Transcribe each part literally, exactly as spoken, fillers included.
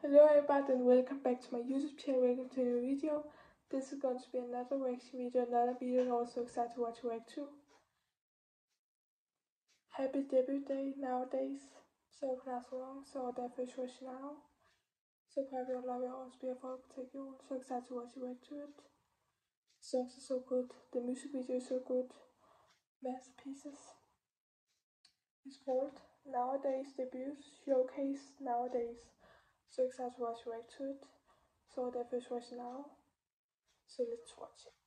Hello everybody and welcome back to my YouTube channel. Welcome to a new video. This is going to be another reaction video, another video I'm also excited to watch you react to. Happy debut day nowadays. Så knasrong, så därför kör jag now. Så prövar jag lava oss be folk take you. So excited to watch you react to it. Songs are so good. The music video is so good. Masterpieces. It's called Nowadays Debuts Showcase Nowadays. So excited to watch you react to it. So därför kör jag now. So let's watch it.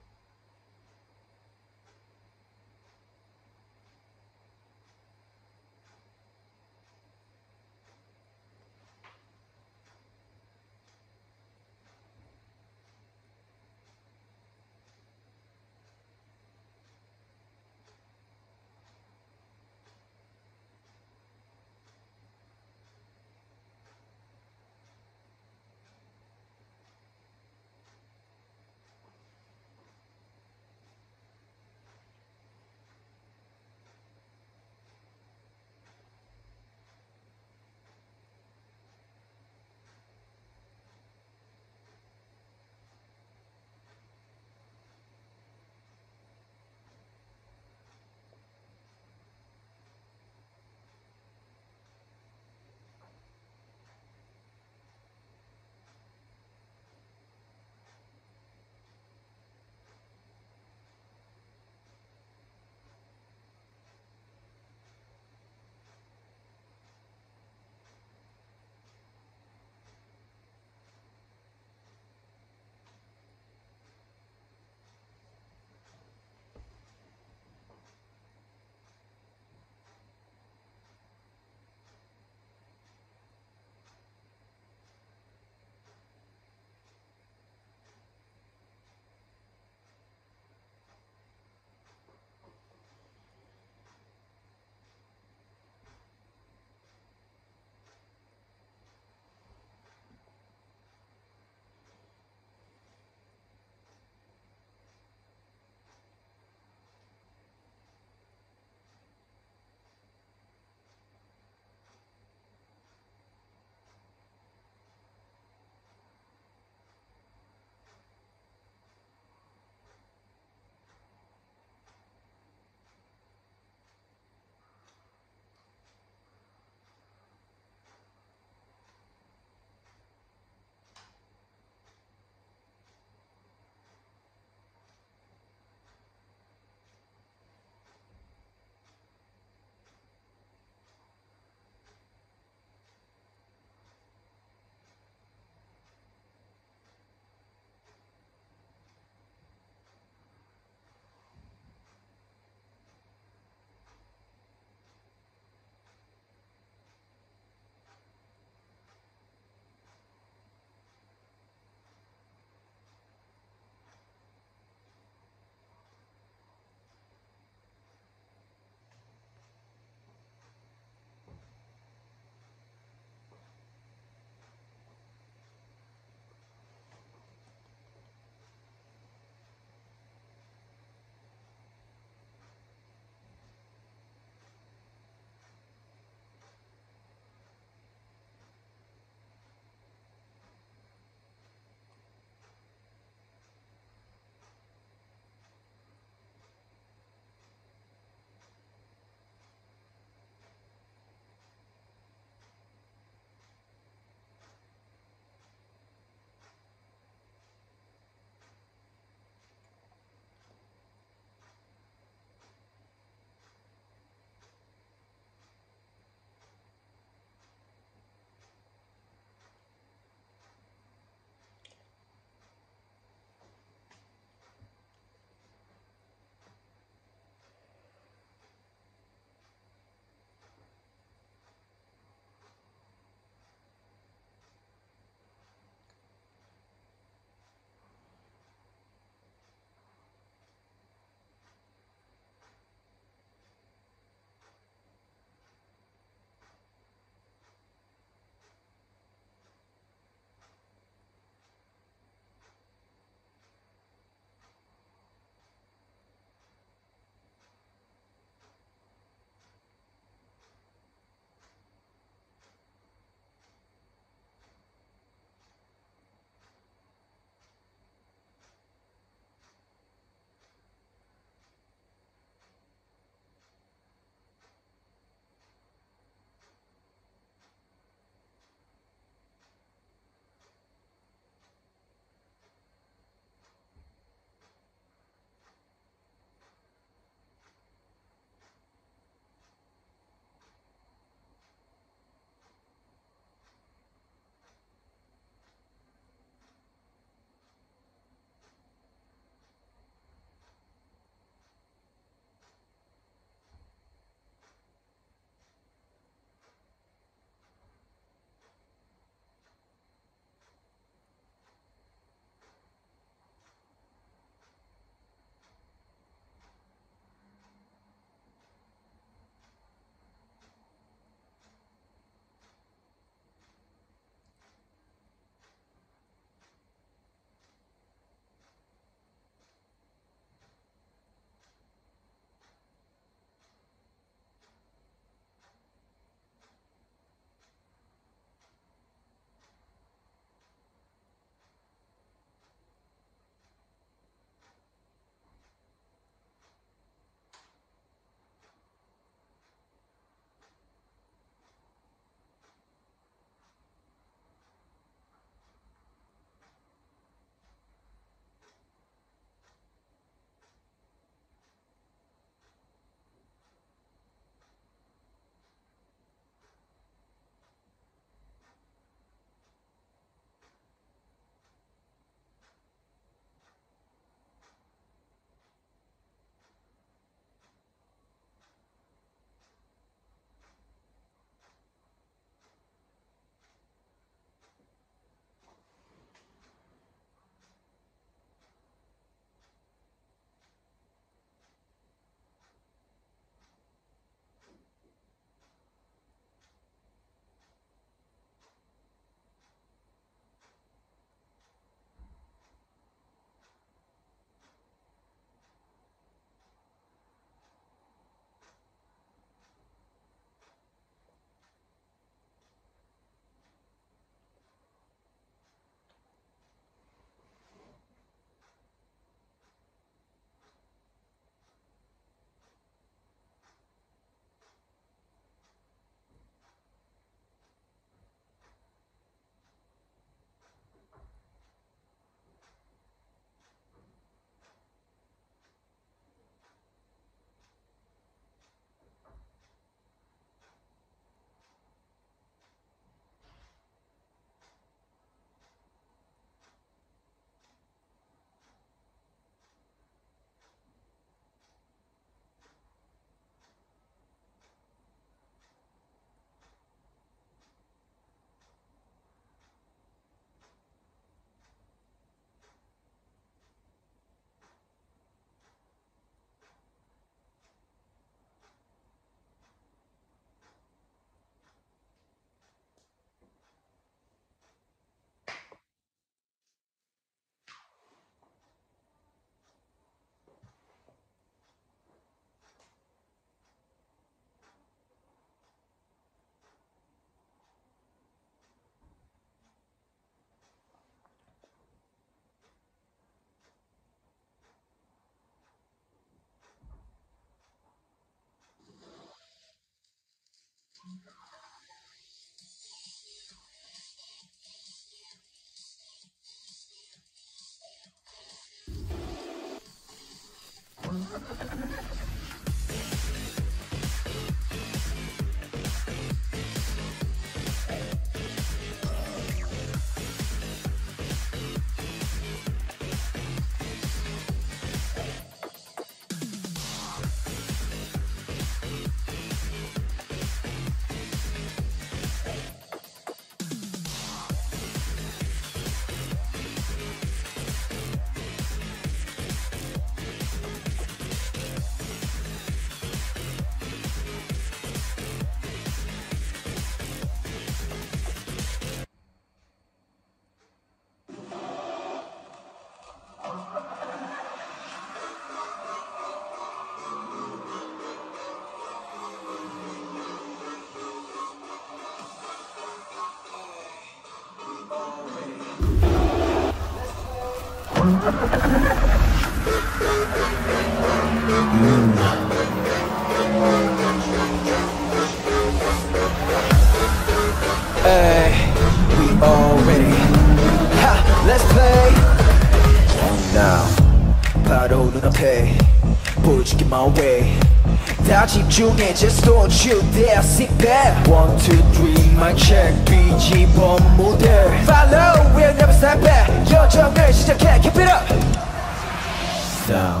Hey, we already ha, let's play now. 바로 눈앞에 보여줄게 my way. 다 집중해, just don't you dare sit back. One, two, three, my check, 뒤집어 무대. Follow, we'll never step back. 여정을 시작해, keep it up now.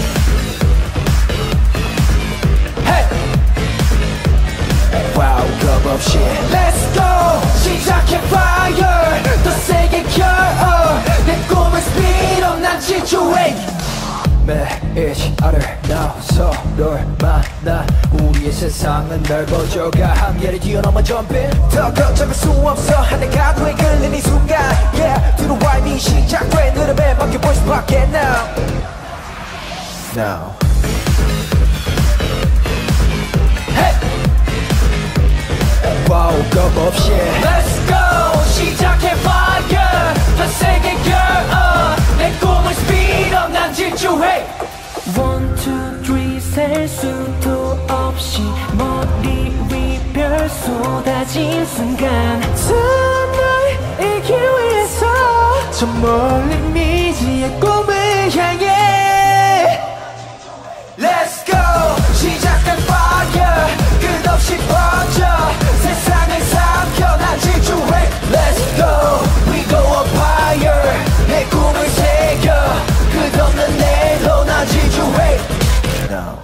Hey, wow, 겁 없이 let's go. 시작해 fire, 더 세게 켜. 내 꿈을 speed up, 난 지루해. 매일 하루 나서를 만나. 우리의 세상은 넓어져가 한계를 뛰어넘어 jumping. 더 걱정할 수 없어 하늘 가도에 끌린 이 순간. Yeah, 들어와 이미 시작된 흐름에 맡겨볼 수밖에 now. Now Hey, wow, 겁 없이 let's go. 시작해 fire, 더 세게 girl. 내 꿈을 speed up, 난 질주해. One, two, three 셀 수도 없이 머리 위 별 쏟아진 순간 날 이기 위해서 저 멀리 미지의 꿈을 향해 Let's go. 시작한 fire, 끝없이 퍼져 세상을 삼켜 난 질주해. Let's go, we go up higher. 내 꿈을 새겨 끝없는 내일로 난 질주해. Now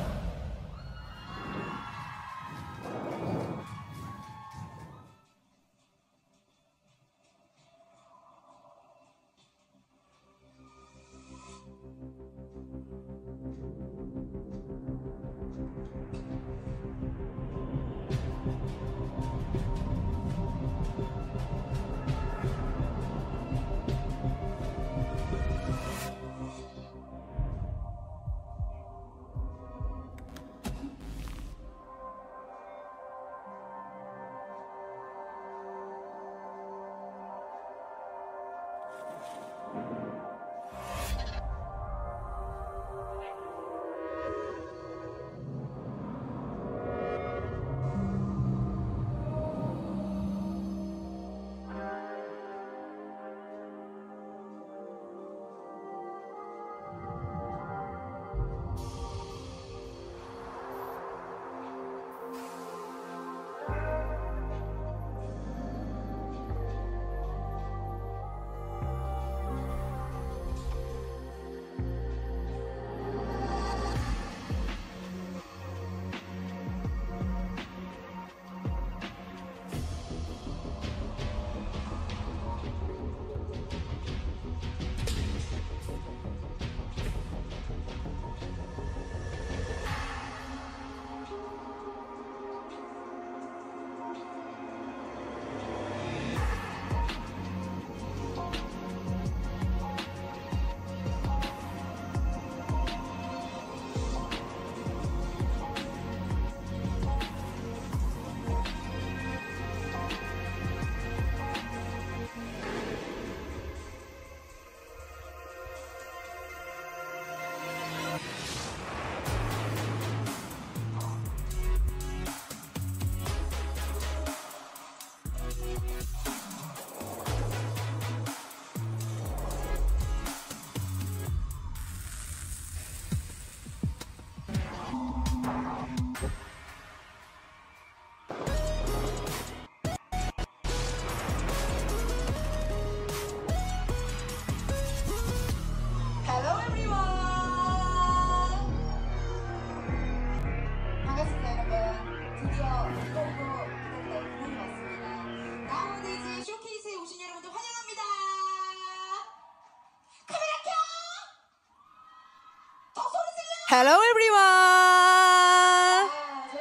Hello everyone.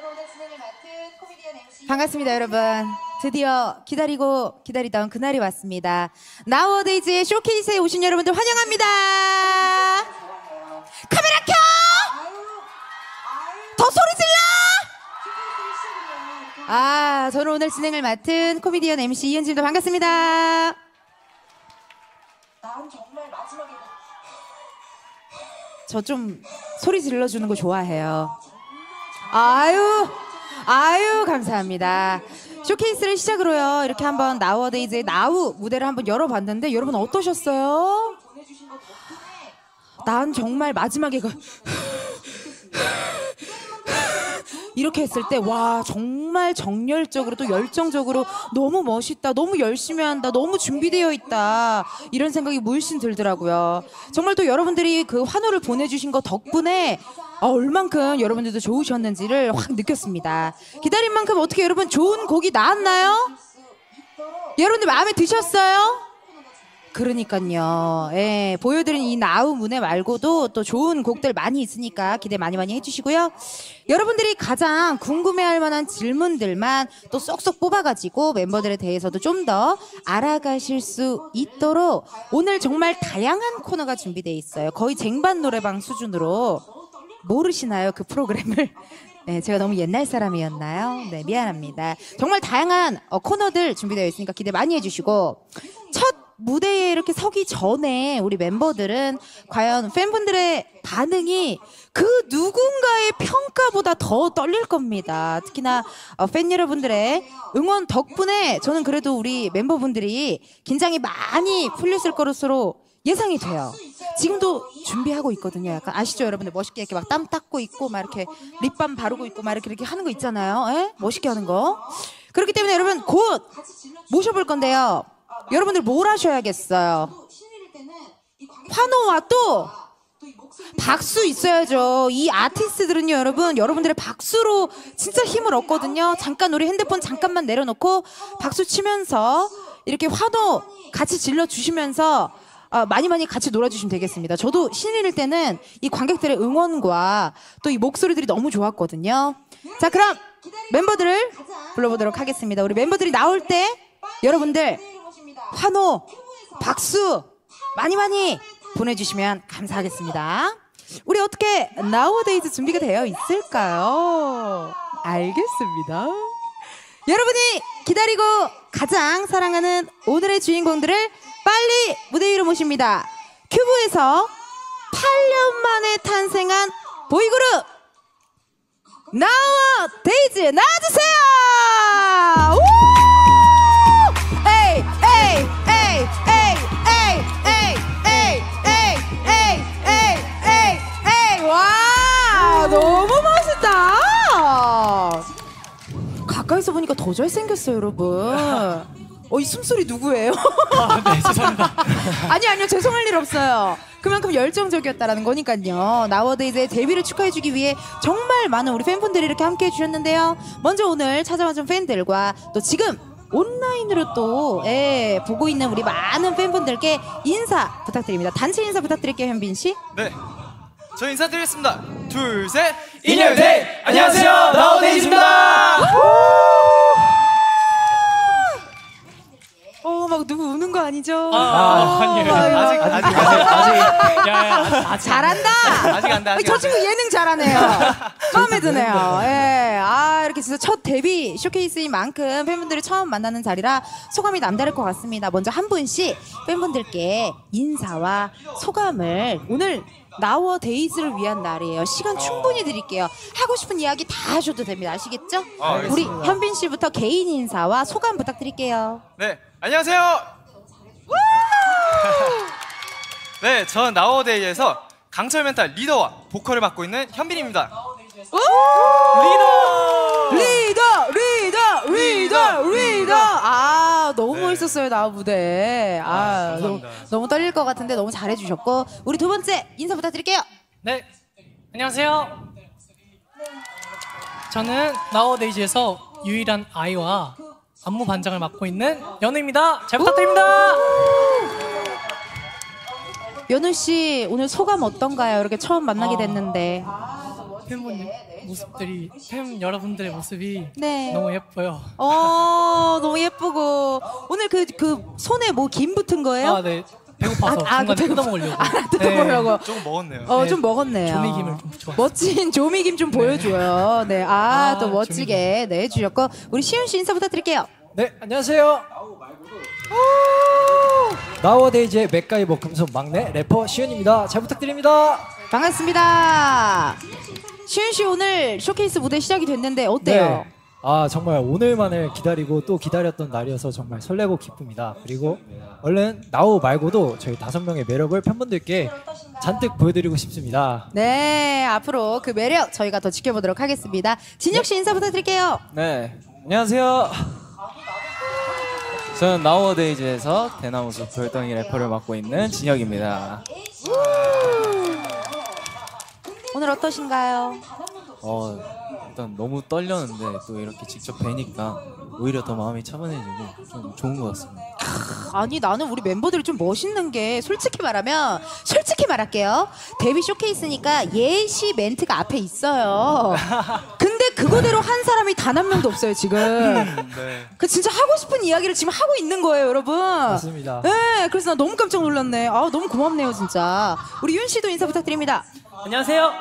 반갑습니다 여러분. 드디어 기다리고 기다리던 그날이 왔습니다. 나우어데이즈의 쇼케이스에 오신 여러분들 환영합니다. 카메라 켜! 더 소리 질러! 아, 저는 오늘 진행을 맡은 코미디언 엠씨 이은지입니다. 반갑습니다. 난 정말 마지막에 저 좀 소리 질러주는 거 좋아해요. 아유, 아유, 감사합니다. 쇼케이스를 시작으로요. 이렇게 한번 나우어데이즈의 나우 무대를 한번 열어봤는데 여러분 어떠셨어요? 난 정말 마지막에 그 이렇게 했을 때 와 정말 정열적으로 또 열정적으로 너무 멋있다, 너무 열심히 한다, 너무 준비되어 있다 이런 생각이 물씬 들더라고요. 정말 또 여러분들이 그 환호를 보내주신 것 덕분에 아, 얼만큼 여러분들도 좋으셨는지를 확 느꼈습니다. 기다린 만큼 어떻게 여러분 좋은 곡이 나왔나요? 여러분들 마음에 드셨어요? 그러니까요. 예, 보여드린 이 나우 무대 말고도 또 좋은 곡들 많이 있으니까 기대 많이 많이 해주시고요. 여러분들이 가장 궁금해할 만한 질문들만 또 쏙쏙 뽑아가지고 멤버들에 대해서도 좀 더 알아가실 수 있도록 오늘 정말 다양한 코너가 준비되어 있어요. 거의 쟁반 노래방 수준으로. 모르시나요? 그 프로그램을? 네, 제가 너무 옛날 사람이었나요? 네, 미안합니다. 정말 다양한 어, 코너들 준비되어 있으니까 기대 많이 해주시고 첫 무대에 이렇게 서기 전에 우리 멤버들은 과연 팬분들의 반응이 그 누군가의 평가보다 더 떨릴 겁니다. 특히나 어, 팬 여러분들의 응원 덕분에 저는 그래도 우리 멤버분들이 긴장이 많이 풀렸을 것으로 예상이 돼요. 지금도 준비하고 있거든요. 약간 아시죠, 여러분들? 멋있게 이렇게 막 땀 닦고 있고, 막 이렇게 립밤 바르고 있고, 막 이렇게, 이렇게 하는 거 있잖아요. 에? 멋있게 하는 거. 그렇기 때문에 여러분 곧 모셔볼 건데요. 여러분들 뭘 하셔야겠어요? 환호와 또 박수 있어야죠. 이 아티스트들은요, 여러분, 여러분들의 박수로 진짜 힘을 얻거든요. 잠깐 우리 핸드폰 잠깐만 내려놓고 박수 치면서 이렇게 환호 같이 질러주시면서 어, 많이 많이 같이 놀아주시면 되겠습니다. 저도 신인일 때는 이 관객들의 응원과 또 이 목소리들이 너무 좋았거든요. 자, 그럼 멤버들을 불러보도록 하겠습니다. 우리 멤버들이 나올 때 여러분들 환호, 박수 많이 많이 보내주시면 감사하겠습니다. 우리 어떻게 나우어데이즈 준비가 되어 있을까요? 알겠습니다. 여러분이 기다리고 가장 사랑하는 오늘의 주인공들을 빨리 무대 위로 모십니다. 큐브에서 팔 년 만에 탄생한 보이그룹 나우어데이즈 나와주세요. 우! 에이 에이 에이 에이 에이 에이 에이 에이 에이 에이 에이 에이 와 너무 멋있다. 가까이서 보니까 더 잘생겼어요, 여러분. 어, 이 숨소리 누구예요? 아, 네, 죄송합니다. 아니, 아니요, 죄송할 일 없어요. 그만큼 열정적이었다라는 거니까요. 나우어데이즈의 데뷔를 축하해주기 위해 정말 많은 우리 팬분들이 이렇게 함께 해주셨는데요. 먼저 오늘 찾아와준 팬들과 또 지금 온라인으로 또 예, 보고 있는 우리 많은 팬분들께 인사 부탁드립니다. 단체 인사 부탁드릴게요, 현빈 씨. 네, 저 인사드리겠습니다. 둘, 셋. 인여데이! 안녕하세요, 나우어데이즈입니다. 어, 막 누구 우는 거 아니죠? 아, 아, 아니에요. 아직, 아직, 아직, 아직. 야, 야, 아직. 잘한다! 아직 안 돼, 아직 저 안 돼. 친구 예능 잘하네요. 마음에 드네요. 예. 아, 이렇게 진짜 첫 데뷔 쇼케이스인 만큼 팬분들을 처음 만나는 자리라 소감이 남다를 것 같습니다. 먼저 한 분씩 팬분들께 인사와 소감을 오늘 나우어데이즈를 위한 날이에요. 시간 충분히 드릴게요. 하고 싶은 이야기 다 하셔도 됩니다. 아시겠죠? 아, 우리 알겠습니다. 현빈 씨부터 개인 인사와 소감 부탁드릴게요. 네, 안녕하세요. 네, 전 나우어데이에서 강철 멘탈 리더와 보컬을 맡고 있는 현빈입니다. 리더! 리더! 리더! 리더! 리더! 아, 너무 네. 멋있었어요, 나우 무대. 아, 아, 너무, 감사합니다. 너무 떨릴 것 같은데 너무 잘해주셨고. 우리 두 번째 인사 부탁드릴게요. 네, 안녕하세요. 저는 나우어데이즈에서 유일한 아이와 안무 반장을 맡고 있는 연우입니다. 잘 부탁드립니다. 연우 씨 오늘 소감 어떤가요? 이렇게 처음 만나게 됐는데. 팬분 모습들이 팬 여러분들의 모습이 네. 너무 예뻐요. 어 너무 예쁘고 오늘 그 그 손에 뭐 김 붙은 거예요? 아, 네. 배고파서 아, 아, 중간에 배고- 뜯어먹으려고. 아, 뜯어보려고. 네, 조금 먹었네요. 어, 네. 좀 먹었네요. 조미김을 좀 좋아해요. 멋진 조미김 좀 보여줘요. 네, 아, 아, 또 멋지게 네, 해주셨고. 우리 시윤 씨 인사 부탁드릴게요. 네, 안녕하세요. 나워데이즈의 맥가이버 금손 막내 래퍼 시윤입니다. 잘 부탁드립니다. 반갑습니다. 시윤 씨 오늘 쇼케이스 무대 시작이 됐는데 어때요? 네. 아 정말 오늘만을 기다리고 또 기다렸던 날이어서 정말 설레고 기쁩니다. 그리고 얼른 나우 말고도 저희 다섯 명의 매력을 팬분들께 잔뜩 보여드리고 싶습니다. 네, 앞으로 그 매력 저희가 더 지켜보도록 하겠습니다. 진혁 씨 인사 부탁드릴게요. 네, 안녕하세요. 저는 나우어데이즈에서 대나무숲 별덩이 래퍼를 맡고 있는 진혁입니다. 오늘 어떠신가요? 어, 일단 너무 떨렸는데 또 이렇게 직접 뵈니까 오히려 더 마음이 차분해지고 좀 좋은 것 같습니다. 아니 나는 우리 멤버들이 좀 멋있는 게 솔직히 말하면 솔직히 말할게요. 데뷔 쇼케이스니까 예시 멘트가 앞에 있어요. 근데 그거대로 한 사람이 단 한 명도 없어요 지금. 네. 그 진짜 하고 싶은 이야기를 지금 하고 있는 거예요 여러분. 맞습니다. 네, 그래서 나 너무 깜짝 놀랐네. 아 너무 고맙네요 진짜. 우리 윤 씨도 인사 부탁드립니다. 안녕하세요.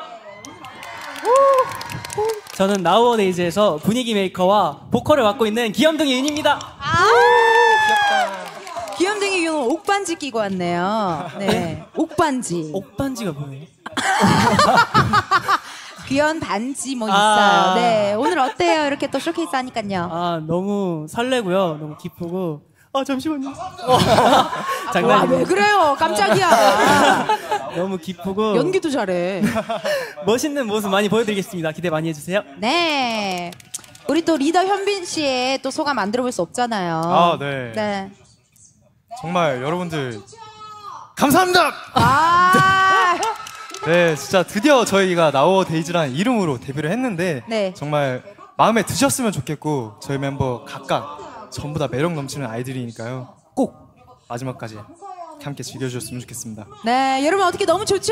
저는 나우어데이즈에서 분위기 메이커와 보컬을 맡고 있는 귀염둥이 윤입니다. 아 귀엽다. 귀염둥이 윤 옥반지 끼고 왔네요. 네, 옥반지. 옥반지가 뭐예요? 귀여운 반지 뭐 있어요. 아. 네, 오늘 어때요? 이렇게 또 쇼케이스 하니까요. 아 너무 설레고요. 너무 기쁘고. 아 잠시만요. 와, 장난이에요. 왜 그래요? 깜짝이야. 너무 기쁘고 연기도 잘해. 멋있는 모습 많이 보여드리겠습니다. 기대 많이 해주세요. 네. 우리 또 리더 현빈 씨의 또 소감 안 들어볼 수 없잖아요. 아, 네. 네. 정말 여러분들 감사합니다. 아, 네, 진짜 드디어 저희가 나워데이즈라는 이름으로 데뷔를 했는데 네. 정말 마음에 드셨으면 좋겠고 저희 멤버 각각 전부 다 매력 넘치는 아이들이니까요. 꼭 마지막까지 함께 즐겨주셨으면 좋겠습니다. 네, 여러분 어떻게 너무 좋죠?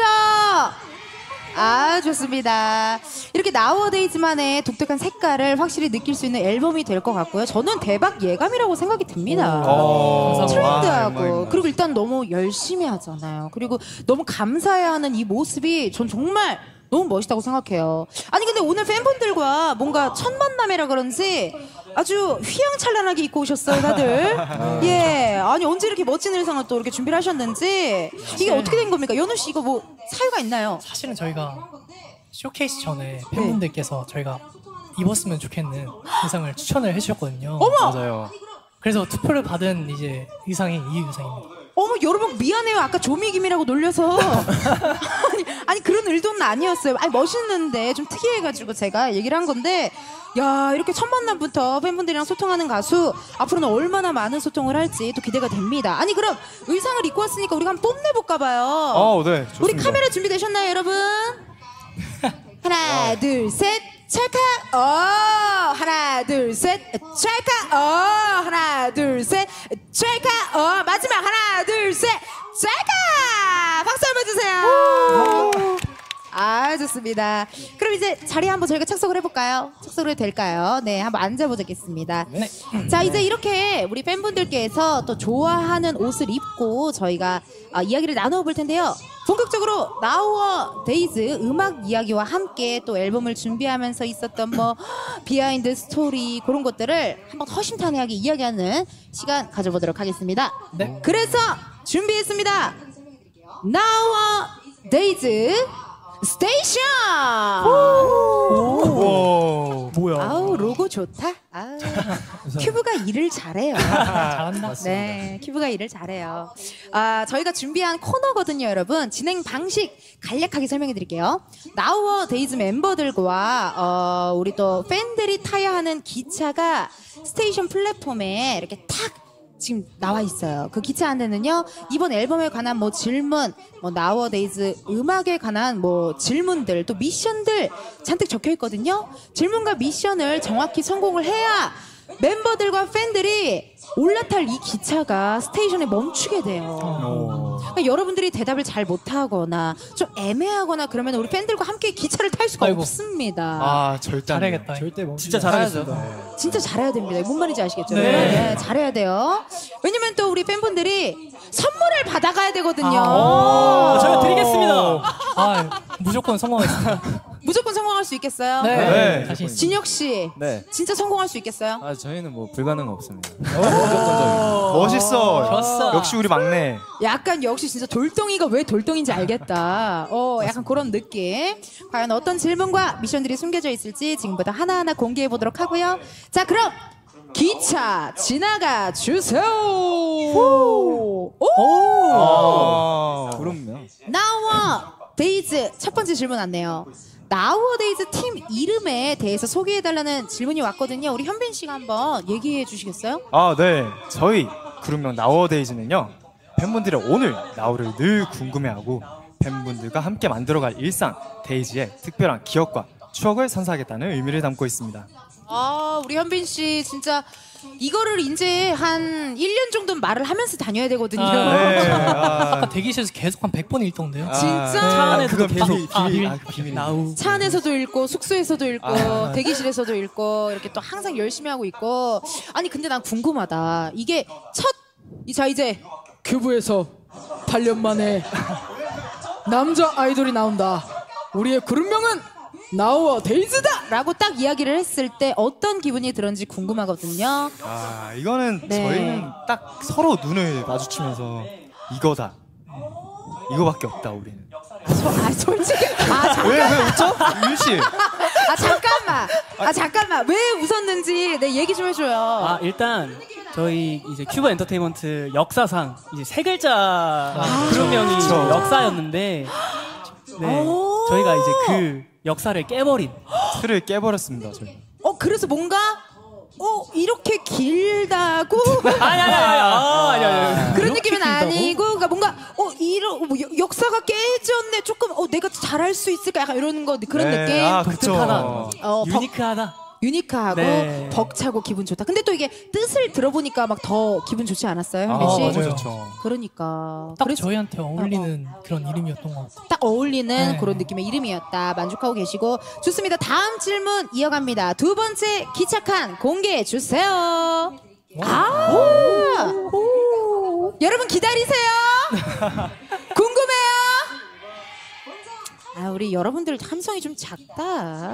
아, 좋습니다. 이렇게 나워데이즈만의 독특한 색깔을 확실히 느낄 수 있는 앨범이 될 것 같고요. 저는 대박 예감이라고 생각이 듭니다. 오, 트렌드하고 아, 영광입니다. 그리고 일단 너무 열심히 하잖아요. 그리고 너무 감사해하는 이 모습이 전 정말 너무 멋있다고 생각해요. 아니 근데 오늘 팬분들과 뭔가 첫 만남이라 그런지 아주 휘황찬란하게 입고 오셨어요 다들. 예, 아니 언제 이렇게 멋진 의상을 또 이렇게 준비를 하셨는지 이게 어떻게 된 겁니까? 연우 씨 이거 뭐 사유가 있나요? 사실은 저희가 쇼케이스 전에 팬분들께서 저희가 입었으면 좋겠는 의상을 추천을 해주셨거든요. 어머! 맞아요. 그래서 투표를 받은 이제 의상이 이 의상입니다. 어머 여러분 미안해요. 아까 조미김이라고 놀려서 아니, 아니 그런 의도는 아니었어요. 아니 멋있는데 좀 특이해가지고 제가 얘기를 한 건데 야 이렇게 첫 만남부터 팬분들이랑 소통하는 가수 앞으로는 얼마나 많은 소통을 할지 또 기대가 됩니다. 아니 그럼 의상을 입고 왔으니까 우리가 한번 뽐내볼까 봐요. 어, 네, 좋습니다. 우리 카메라 준비되셨나요 여러분? 하나 둘 셋 찰칵 어 하나 둘 셋 찰칵 어 하나 둘 셋 찰칵 어 마지막 하나 둘 셋 찰칵 박수 한번 주세요. 아 좋습니다. 그럼 이제 자리에 한번 저희가 착석을 해볼까요? 착석을 해도 될까요? 네 한번 앉아보겠습니다. 네. 자 이제 이렇게 우리 팬분들께서 또 좋아하는 옷을 입고 저희가 아, 이야기를 나눠볼 텐데요. 본격적으로 나우어데이즈 음악 이야기와 함께 또 앨범을 준비하면서 있었던 뭐 비하인드 스토리 그런 것들을 한번 허심탄회하게 이야기하는 시간 가져보도록 하겠습니다. 네. 그래서 준비했습니다. 나우어데이즈 스테이션. 오, 뭐야? 아우 로고 좋다. 아우, 큐브가 일을 잘해요. 잘한다. 네, 큐브가 일을 잘해요. 아, 저희가 준비한 코너거든요, 여러분. 진행 방식 간략하게 설명해 드릴게요. 나우어데이즈 멤버들과 어, 우리 또 팬들이 타야 하는 기차가 스테이션 플랫폼에 이렇게 탁 지금 나와 있어요. 그 기차 안에는요, 이번 앨범에 관한 뭐 질문, 뭐 나우어데이즈 음악에 관한 뭐 질문들, 또 미션들 잔뜩 적혀 있거든요. 질문과 미션을 정확히 성공을 해야 멤버들과 팬들이 올라탈 이 기차가 스테이션에 멈추게 돼요. 그러니까 여러분들이 대답을 잘 못하거나 좀 애매하거나 그러면 우리 팬들과 함께 기차를 탈 수가 아이고. 없습니다. 아 절대 안 돼요. 잘해야겠다. 절대 멈추지 진짜 잘해야죠. 않겠습니다. 진짜 잘해야 됩니다. 뭔 말인지 아시겠죠? 네. 네, 잘해야 돼요. 왜냐면 또 우리 팬분들이 선물을 받아가야 되거든요. 오, 저희가 드리겠습니다. 아, 무조건 성공하겠습니다. 무조건 성공할 수 있겠어요? 네. 네. 자신 있습니다. 진혁 씨, 네. 진짜 성공할 수 있겠어요? 아 저희는 뭐 불가능 없습니다. 멋있어. 좋았어. 역시 우리 막내. 약간 역시 진짜 돌덩이가 왜 돌덩이인지 알겠다. 어, 약간 그런 느낌. 과연 어떤 질문과 미션들이 숨겨져 있을지 지금부터 하나하나 공개해 보도록 하고요. 자, 그럼 기차 지나가 주세요. 오! 아. 그럼요. 나와 데이즈 첫 번째 질문 왔네요. 나우어데이즈 팀 이름에 대해서 소개해달라는 질문이 왔거든요. 우리 현빈 씨가 한번 얘기해 주시겠어요? 아, 네. 저희 그룹명 나워데이즈는요. 팬분들의 오늘 나우를 늘 궁금해하고 팬분들과 함께 만들어갈 일상 데이지의 특별한 기억과 추억을 선사하겠다는 의미를 담고 있습니다. 아, 우리 현빈 씨 진짜 이거를 이제 한 일 년 정도는 말을 하면서 다녀야 되거든요. 아, 네. 아까 아, 대기실에서 계속 한 백 번 읽던데요. 진짜? 차 안에서도 그건 계속 비밀, 아, 비밀, 비밀. 아, 비밀. 나우. 차 안에서도 읽고 숙소에서도 읽고 아. 대기실에서도 읽고 이렇게 또 항상 열심히 하고 있고. 아니 근데 난 궁금하다. 이게 첫 자 이제 큐브에서 팔 년 만에 남자 아이돌이 나온다. 우리의 그룹명은 나우어데이즈다! 라고 딱 이야기를 했을 때 어떤 기분이 들었는지 궁금하거든요. 아, 이거는 네. 저희는 딱 서로 눈을 마주치면서 이거다. 이거밖에 없다, 우리는. 소, 아 솔직히 아 잠깐 왜, 왜 웃죠? 윤 씨. 아 잠깐만 아 잠깐만 왜 웃었는지 네 얘기 좀 해줘요. 아 일단 저희 이제 큐브 엔터테인먼트 역사상 이제 세 글자 그룹명이 그쵸. 역사였는데 네 저희가 이제 그 역사를 깨버린 틀을 깨버렸습니다, 저희. 어 그래서 뭔가 어 이렇게 길다고 아니 아니 아니 아, 아니 아니 그런 느낌은 아니고 그러니까 뭔가 어 이런 뭐 여- 역사가 깨졌네 조금 어 내가 잘할 수 있을까 약간 이런 거 그런 네, 느낌. 아, 그쵸. 독특하다 어, 벅- 유니크하다 유니크하고 네. 벅차고 기분 좋다. 근데 또 이게 뜻을 들어보니까 막 더 기분 좋지 않았어요, 현빈 아, 씨? 너무 좋죠. 그러니까 딱 그래서 저희한테 어울리는 그런 이름이었던 것 같아요. 딱 어울리는 네. 그런 느낌의 이름이었다. 만족하고 계시고 좋습니다. 다음 질문 이어갑니다. 두 번째 기착한 공개해 주세요. 아, 여러분 기다리세요. 궁금해요. 아, 우리 여러분들 함성이 좀 작다.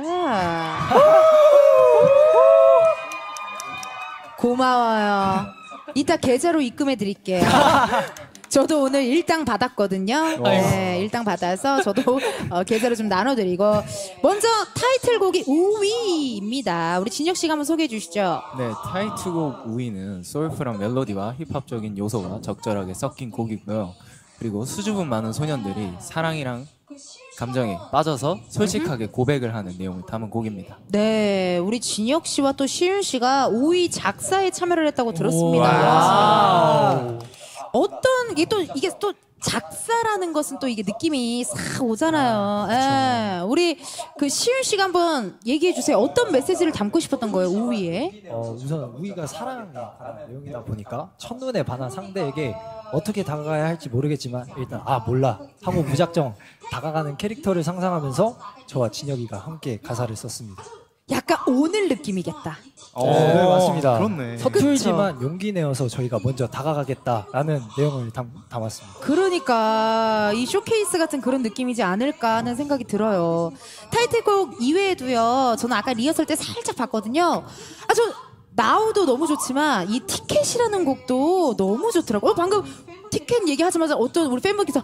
고마워요. 이따 계좌로 입금해 드릴게요. 저도 오늘 일당 받았거든요. 네, 일당 받아서 저도 어, 계좌로 좀 나눠드리고 먼저 타이틀곡이 우위입니다. 우리 진혁 씨가 한번 소개해 주시죠. 네, 타이틀곡 우위는 소울풀한 멜로디와 힙합적인 요소가 적절하게 섞인 곡이고요. 그리고 수줍음 많은 소년들이 사랑이랑 감정에 빠져서 솔직하게 고백을 하는 내용을 담은 곡입니다. 네, 우리 진혁 씨와 또 시윤 씨가 우위 작사에 참여를 했다고 들었습니다. 와우. 어떤 이게 또 이게 또 작사라는 것은 또 이게 느낌이 싹 오잖아요. 예, 우리 그 시윤 씨가 한번 얘기해 주세요. 어떤 메시지를 담고 싶었던 거예요, 우위에? 어, 우선 우리가 사랑에 관한 내용이다 보니까 첫눈에 반한 상대에게 어떻게 다가가야 할지 모르겠지만 일단 아 몰라 하고 무작정 다가가는 캐릭터를 상상하면서 저와 진혁이가 함께 가사를 썼습니다. 약간 오늘 느낌이겠다. 어, 네, 맞습니다. 그렇네. 서툴지만 용기 내어서 저희가 먼저 다가가겠다라는 내용을 담, 담았습니다. 그러니까 이 쇼케이스 같은 그런 느낌이지 않을까 하는 생각이 들어요. 타이틀곡 이외에도요. 저는 아까 리허설 때 살짝 봤거든요. 아, 저 나우도 너무 좋지만 이 티켓이라는 곡도 너무 좋더라고요. 어, 방금 티켓 얘기하자마자 어떤 우리 팬분께서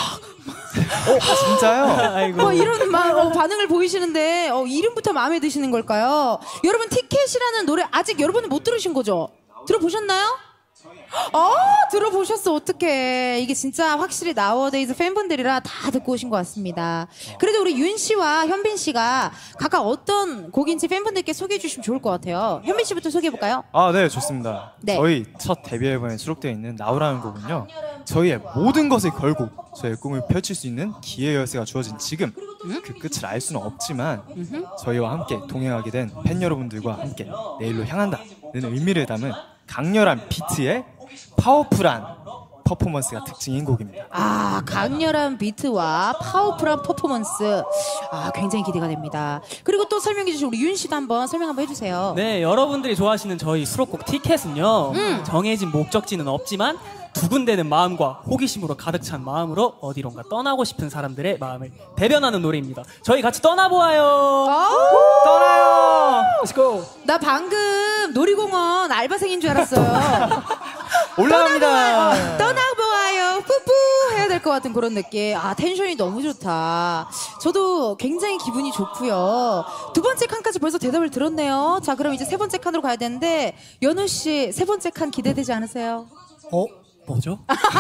어, 진짜요? 아이고 뭐 이런 막 어, 반응을 보이시는데 어, 이름부터 마음에 드시는 걸까요? 여러분 티켓이라는 노래 아직 여러분은 못 들으신 거죠? 들어보셨나요? 어 들어보셨어. 어떡해. 이게 진짜 확실히 나워데이즈 팬분들이라 다 듣고 오신 것 같습니다. 그래도 우리 윤 씨와 현빈 씨가 각각 어떤 곡인지 팬분들께 소개해 주시면 좋을 것 같아요. 현빈 씨부터 소개해 볼까요? 아, 네, 좋습니다. 네. 저희 첫 데뷔 앨범에 수록되어 있는 나우라는 곡은요. 저희의 모든 것을 걸고 저희의 꿈을 펼칠 수 있는 기회 열쇠가 주어진 지금 그 끝을 알 수는 없지만 저희와 함께 동행하게 된 팬 여러분들과 함께 내일로 향한다는 의미를 담은 강렬한 비트에 파워풀한 퍼포먼스가 특징인 곡입니다. 아, 강렬한 비트와 파워풀한 퍼포먼스. 아, 굉장히 기대가 됩니다. 그리고 또 설명해 주신 우리 윤 씨도 한번 설명 한번 해주세요. 네, 여러분들이 좋아하시는 저희 수록곡 티켓은요. 음. 정해진 목적지는 없지만 두근대는 마음과 호기심으로 가득 찬 마음으로 어디론가 떠나고 싶은 사람들의 마음을 대변하는 노래입니다. 저희 같이 떠나보아요. 떠나요. Let's go. 나 방금 놀이공원 알바생인 줄 알았어요. 올라갑니다. 떠나보아요. 뿌뿌 해야 될 것 같은 그런 느낌. 아, 텐션이 너무 좋다. 저도 굉장히 기분이 좋고요. 두 번째 칸까지 벌써 대답을 들었네요. 자, 그럼 이제 세 번째 칸으로 가야 되는데 연우 씨 세 번째 칸 기대되지 않으세요? 어? 뭐죠?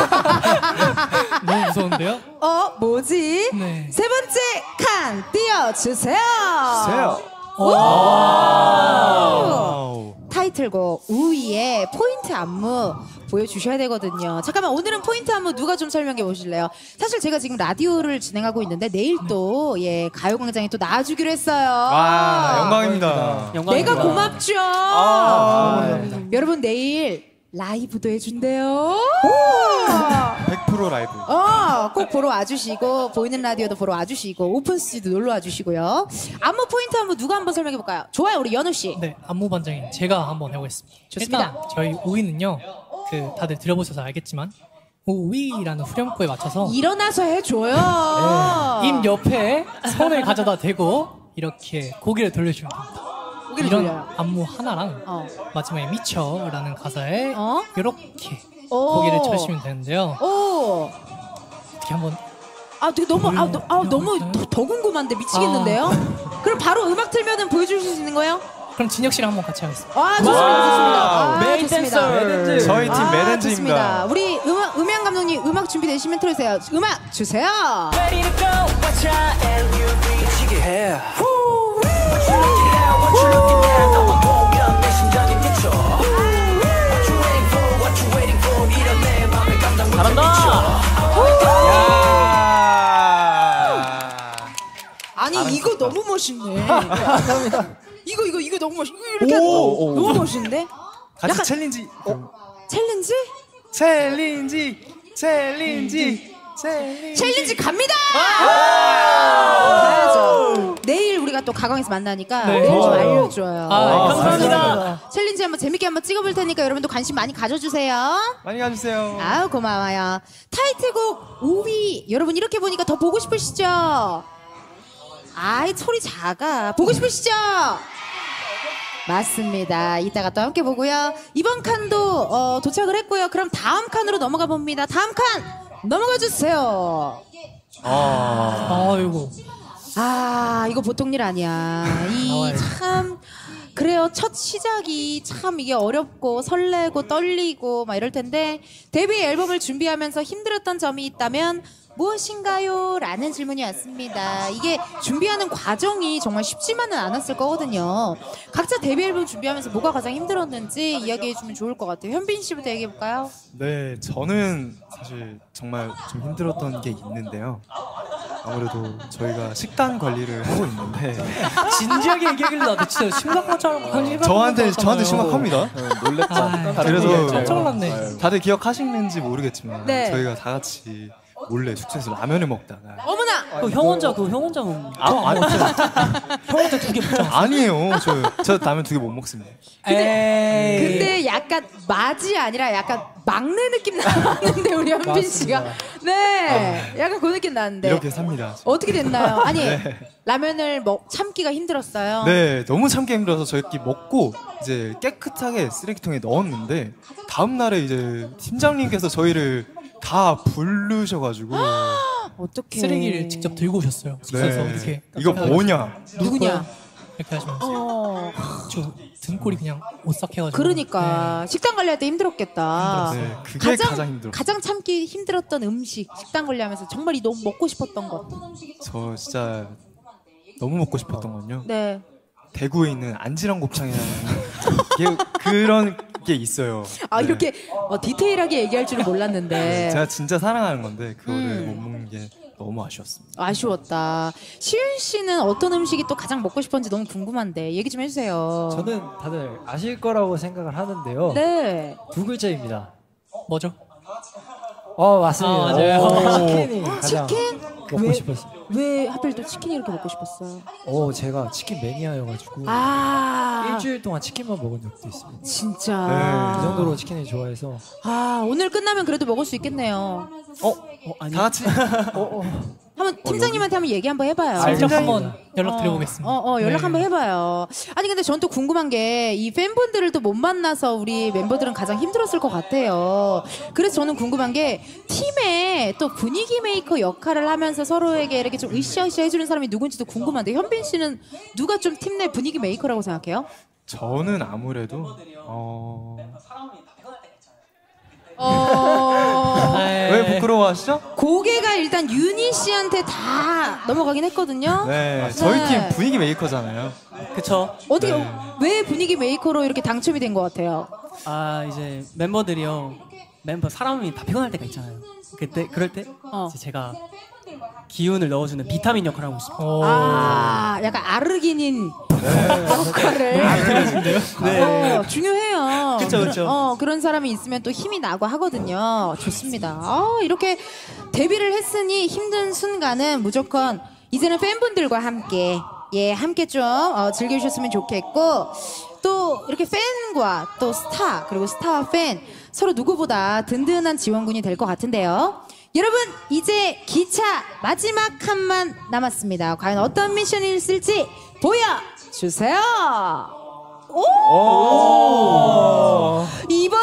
너무 무서운데요? 어, 뭐지? 네. 세 번째 칸 띄워주세요. 세요. 오! 와우. 타이틀곡 우위의 포인트 안무 보여주셔야 되거든요. 잠깐만, 오늘은 포인트 안무 누가 좀 설명해 보실래요? 사실 제가 지금 라디오를 진행하고 있는데 내일 또 예, 가요광장에 또 나와주기로 했어요. 와, 영광입니다. 영광입니다. 내가 고맙죠. 아, 여러분 내일 라이브도 해준대요. 백 퍼센트 라이브. 어, 꼭 보러 와주시고 보이는 라디오도 보러 와주시고 오픈 스튜디오 놀러 와주시고요. 안무 포인트 한번 누가 한번 설명해 볼까요? 좋아요, 우리 연우 씨. 네, 안무 반장님 제가 한번 해보겠습니다. 좋습니다. 일단 저희 우위는요, 그 다들 들어보셔서 알겠지만 우위라는 후렴구에 맞춰서 일어나서 해줘요. 네, 입 옆에 손을 가져다 대고 이렇게 고개를 돌려주면 됩니다. 고개를 이런 돌려요. 안무 하나랑 어. 마지막에 미쳐라는 가사에 어? 이렇게 오. 고개를 쳐주시면 되는데요. 오. 어떻게 한번 아, 되게 너무 아, 너, 아 너무 음. 더, 더 궁금한데 미치겠는데요? 그럼 바로 음악 틀면은 보여주실 수 있는 거예요? 그럼 진혁 씨랑 한번 같이 하겠습니다. 아, 좋습니다, 좋습니다. 아, 메인 좋습니다. 댄서. 저희 팀 아, 매댄즈입니다. 좋습니다. 우리 음악 음향 감독님 음악 준비되시면 틀으세요. 음악 주세요. 잘한다. 아니 이거 너무 멋있네. 감사합니다. 이거 이거 이거 너무 멋있. 이거 이렇게 하는 거 오, 너무 멋있는데? 같이 약간- 챌린지. 챌린지? 챌린지. 챌린지. 챌린지. 챌린지 갑니다. 아! 가야죠. 내일 우리가 또 가광에서 만나니까 네. 내일 좀 좋아요. 알려줘요. 아, 감사합니다. 챌린지 한번 재밌게 한번 찍어볼 테니까 여러분도 관심 많이 가져주세요. 많이 가주세요. 아우 고마워요. 타이틀곡 우위 여러분 이렇게 보니까 더 보고 싶으시죠? 아이 소리 작아. 보고 싶으시죠? 맞습니다. 이따가 또 함께 보고요. 이번 칸도 어, 도착을 했고요. 그럼 다음 칸으로 넘어가 봅니다. 다음 칸 넘어가 주세요. 아. 아이고. 아 이거 보통 일 아니야. 이 나와요. 참 그래요. 첫 시작이 참 이게 어렵고 설레고 떨리고 막 이럴 텐데 데뷔 앨범을 준비하면서 힘들었던 점이 있다면 무엇인가요? 라는 질문이 왔습니다. 이게 준비하는 과정이 정말 쉽지만은 않았을 거거든요. 각자 데뷔 앨범 준비하면서 뭐가 가장 힘들었는지 이야기해주면 좋을 것 같아요. 현빈 씨부터 얘기해볼까요? 네, 저는 사실 정말 좀 힘들었던 게 있는데요. 아무래도 저희가 식단 관리를 하고 있는데 진지하게 얘기하길래 나 진짜 심각한 것처럼 저한테 저한테 심각합니다. 놀랬죠. 그래서 깜짝 놀랐네. 다들 기억하시는지 모르겠지만 네. 저희가 다 같이 몰래 숙소에서 라면을 먹다가 어머나! 그 형 혼자 그 형 혼자 먹는. 아, 아니, 형 혼자 두 개 붙여. 아니에요. 저, 저 라면 두 개 못 먹습니다. 에이. 근데 약간 맞이 아니라 약간 막내 느낌 나는데 우리 현빈 씨가 네 약간 그 느낌 나는데 이렇게 삽니다. 어떻게 됐나요? 아니 네. 라면을 먹 참기가 힘들었어요. 네, 너무 참기 힘들어서 저희끼리 먹고 이제 깨끗하게 쓰레기통에 넣었는데 다음 날에 이제 팀장님께서 저희를 다 부르셔가지고 어떻게 쓰레기를 직접 들고 오셨어요. 숙소에서 네. 이렇게. 이거 뭐냐? 누구냐? 이렇게 하시면서 어 저 등골이 그냥 오싹해가지고. 그러니까 식단 관리할 때 힘들었겠다. 네, 그게 가장 가장 힘들었어요. 가장 참기 힘들었던 음식 식단 관리하면서 정말 이 너무 먹고 싶었던 것. 저 진짜 너무 먹고 싶었던 건요. 네. 대구에 있는 안지랑 곱창이라는 게 그런 게 있어요. 아 네. 이렇게 어, 디테일하게 얘기할 줄은 몰랐는데 제가 진짜 사랑하는 건데 그거를 음. 못 먹는 게 너무 아쉬웠습니다. 아쉬웠다. 시윤 씨는 어떤 음식이 또 가장 먹고 싶었는지 너무 궁금한데 얘기 좀 해주세요. 저는 다들 아실 거라고 생각을 하는데요. 네. 두 글자입니다. 뭐죠? 어 맞습니다. 아, 맞아요. 오, 치킨이 가장 치킨? 먹고 왜, 싶었어요. 왜 하필 또 치킨이 이렇게 먹고 싶었어요? 어 제가 치킨 매니아여가지고 아 일주일 동안 치킨만 먹은 적도 있습니다. 진짜. 그 정도로 치킨을 좋아해서. 아 오늘 끝나면 그래도 먹을 수 있겠네요. 어? 어 아니. 다 같이. 한번 팀장님한테 한번 얘기 한번 해봐요. 직접 알겠습니다. 한번 연락 드려보겠습니다. 어, 어, 연락 네. 한번 해봐요. 아니 근데 전 또 궁금한 게 이 팬분들을 또 못 만나서 우리 멤버들은 가장 힘들었을 것 같아요. 그래서 저는 궁금한 게 팀에 또 분위기 메이커 역할을 하면서 서로에게 이렇게 좀 으쌰으쌰 해주는 사람이 누군지도 궁금한데 현빈 씨는 누가 좀 팀 내 분위기 메이커라고 생각해요? 저는 아무래도 어... 어... 왜 부끄러워하시죠? 고개가 일단 유니 씨한테 다 넘어가긴 했거든요. 네, 저희 네. 팀 분위기 메이커잖아요. 그쵸. 어떻게 네. 왜 분위기 메이커로 이렇게 당첨이 된 것 같아요? 아 이제 멤버들이요. 멤버 사람이 다 피곤할 때가 있잖아요. 그때 그럴 때 어. 이제 제가 기운을 넣어주는 비타민 역할을 하고 싶어요. 오. 아, 약간 아르기닌 역할을. 네. 어, 중요해요. 그쵸, 그쵸. 어, 그런 사람이 있으면 또 힘이 나고 하거든요. 좋습니다. 어, 이렇게 데뷔를 했으니 힘든 순간은 무조건 이제는 팬분들과 함께, 예, 함께 좀 어, 즐겨주셨으면 좋겠고, 또 이렇게 팬과 또 스타, 그리고 스타와 팬, 서로 누구보다 든든한 지원군이 될 것 같은데요. 여러분 이제 기차 마지막 칸만 남았습니다. 과연 어떤 미션이 있을지 보여주세요. 오! 오! 이번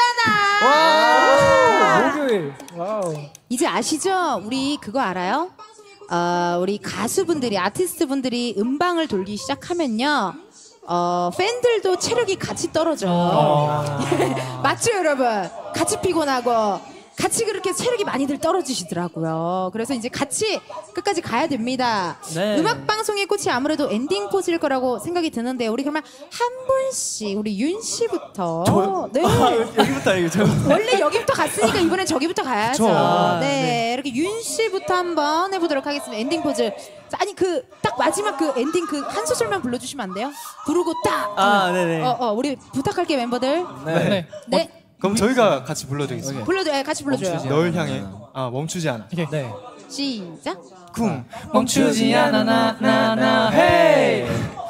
주잖아. 목요일. 와우. 이제 아시죠? 우리 그거 알아요? 어, 우리 가수분들이 아티스트 분들이 음방을 돌기 시작하면요. 어, 팬들도 체력이 같이 떨어져. 맞죠, 여러분? 같이 피곤하고 같이 그렇게 체력이 많이들 떨어지시더라고요. 그래서 이제 같이 끝까지 가야 됩니다. 네. 음악 방송의 꽃이 아무래도 엔딩 포즈일 거라고 생각이 드는데 우리 그러면 한 분씩 우리 윤 씨부터. 저요? 네. 여기부터 알겠죠? 원래 여기부터 갔으니까 이번엔 저기부터 가야죠. 그쵸. 아, 네. 네. 이렇게 윤 씨부터 한번 해보도록 하겠습니다. 엔딩 포즈. 자, 아니 그 딱 마지막 그 엔딩 그 한 소절만 불러주시면 안 돼요? 부르고 딱. 아, 네네. 어, 어, 우리 부탁할게 멤버들. 네. 네. 네. 그럼 저희가 같이 불러드리겠습니다. 불러줘, 예, 같이 불러줘요. 널 향해. 아, 멈추지 않아. 네. 시작. 쿵. 멈추지 않아 나 나 나 헤이.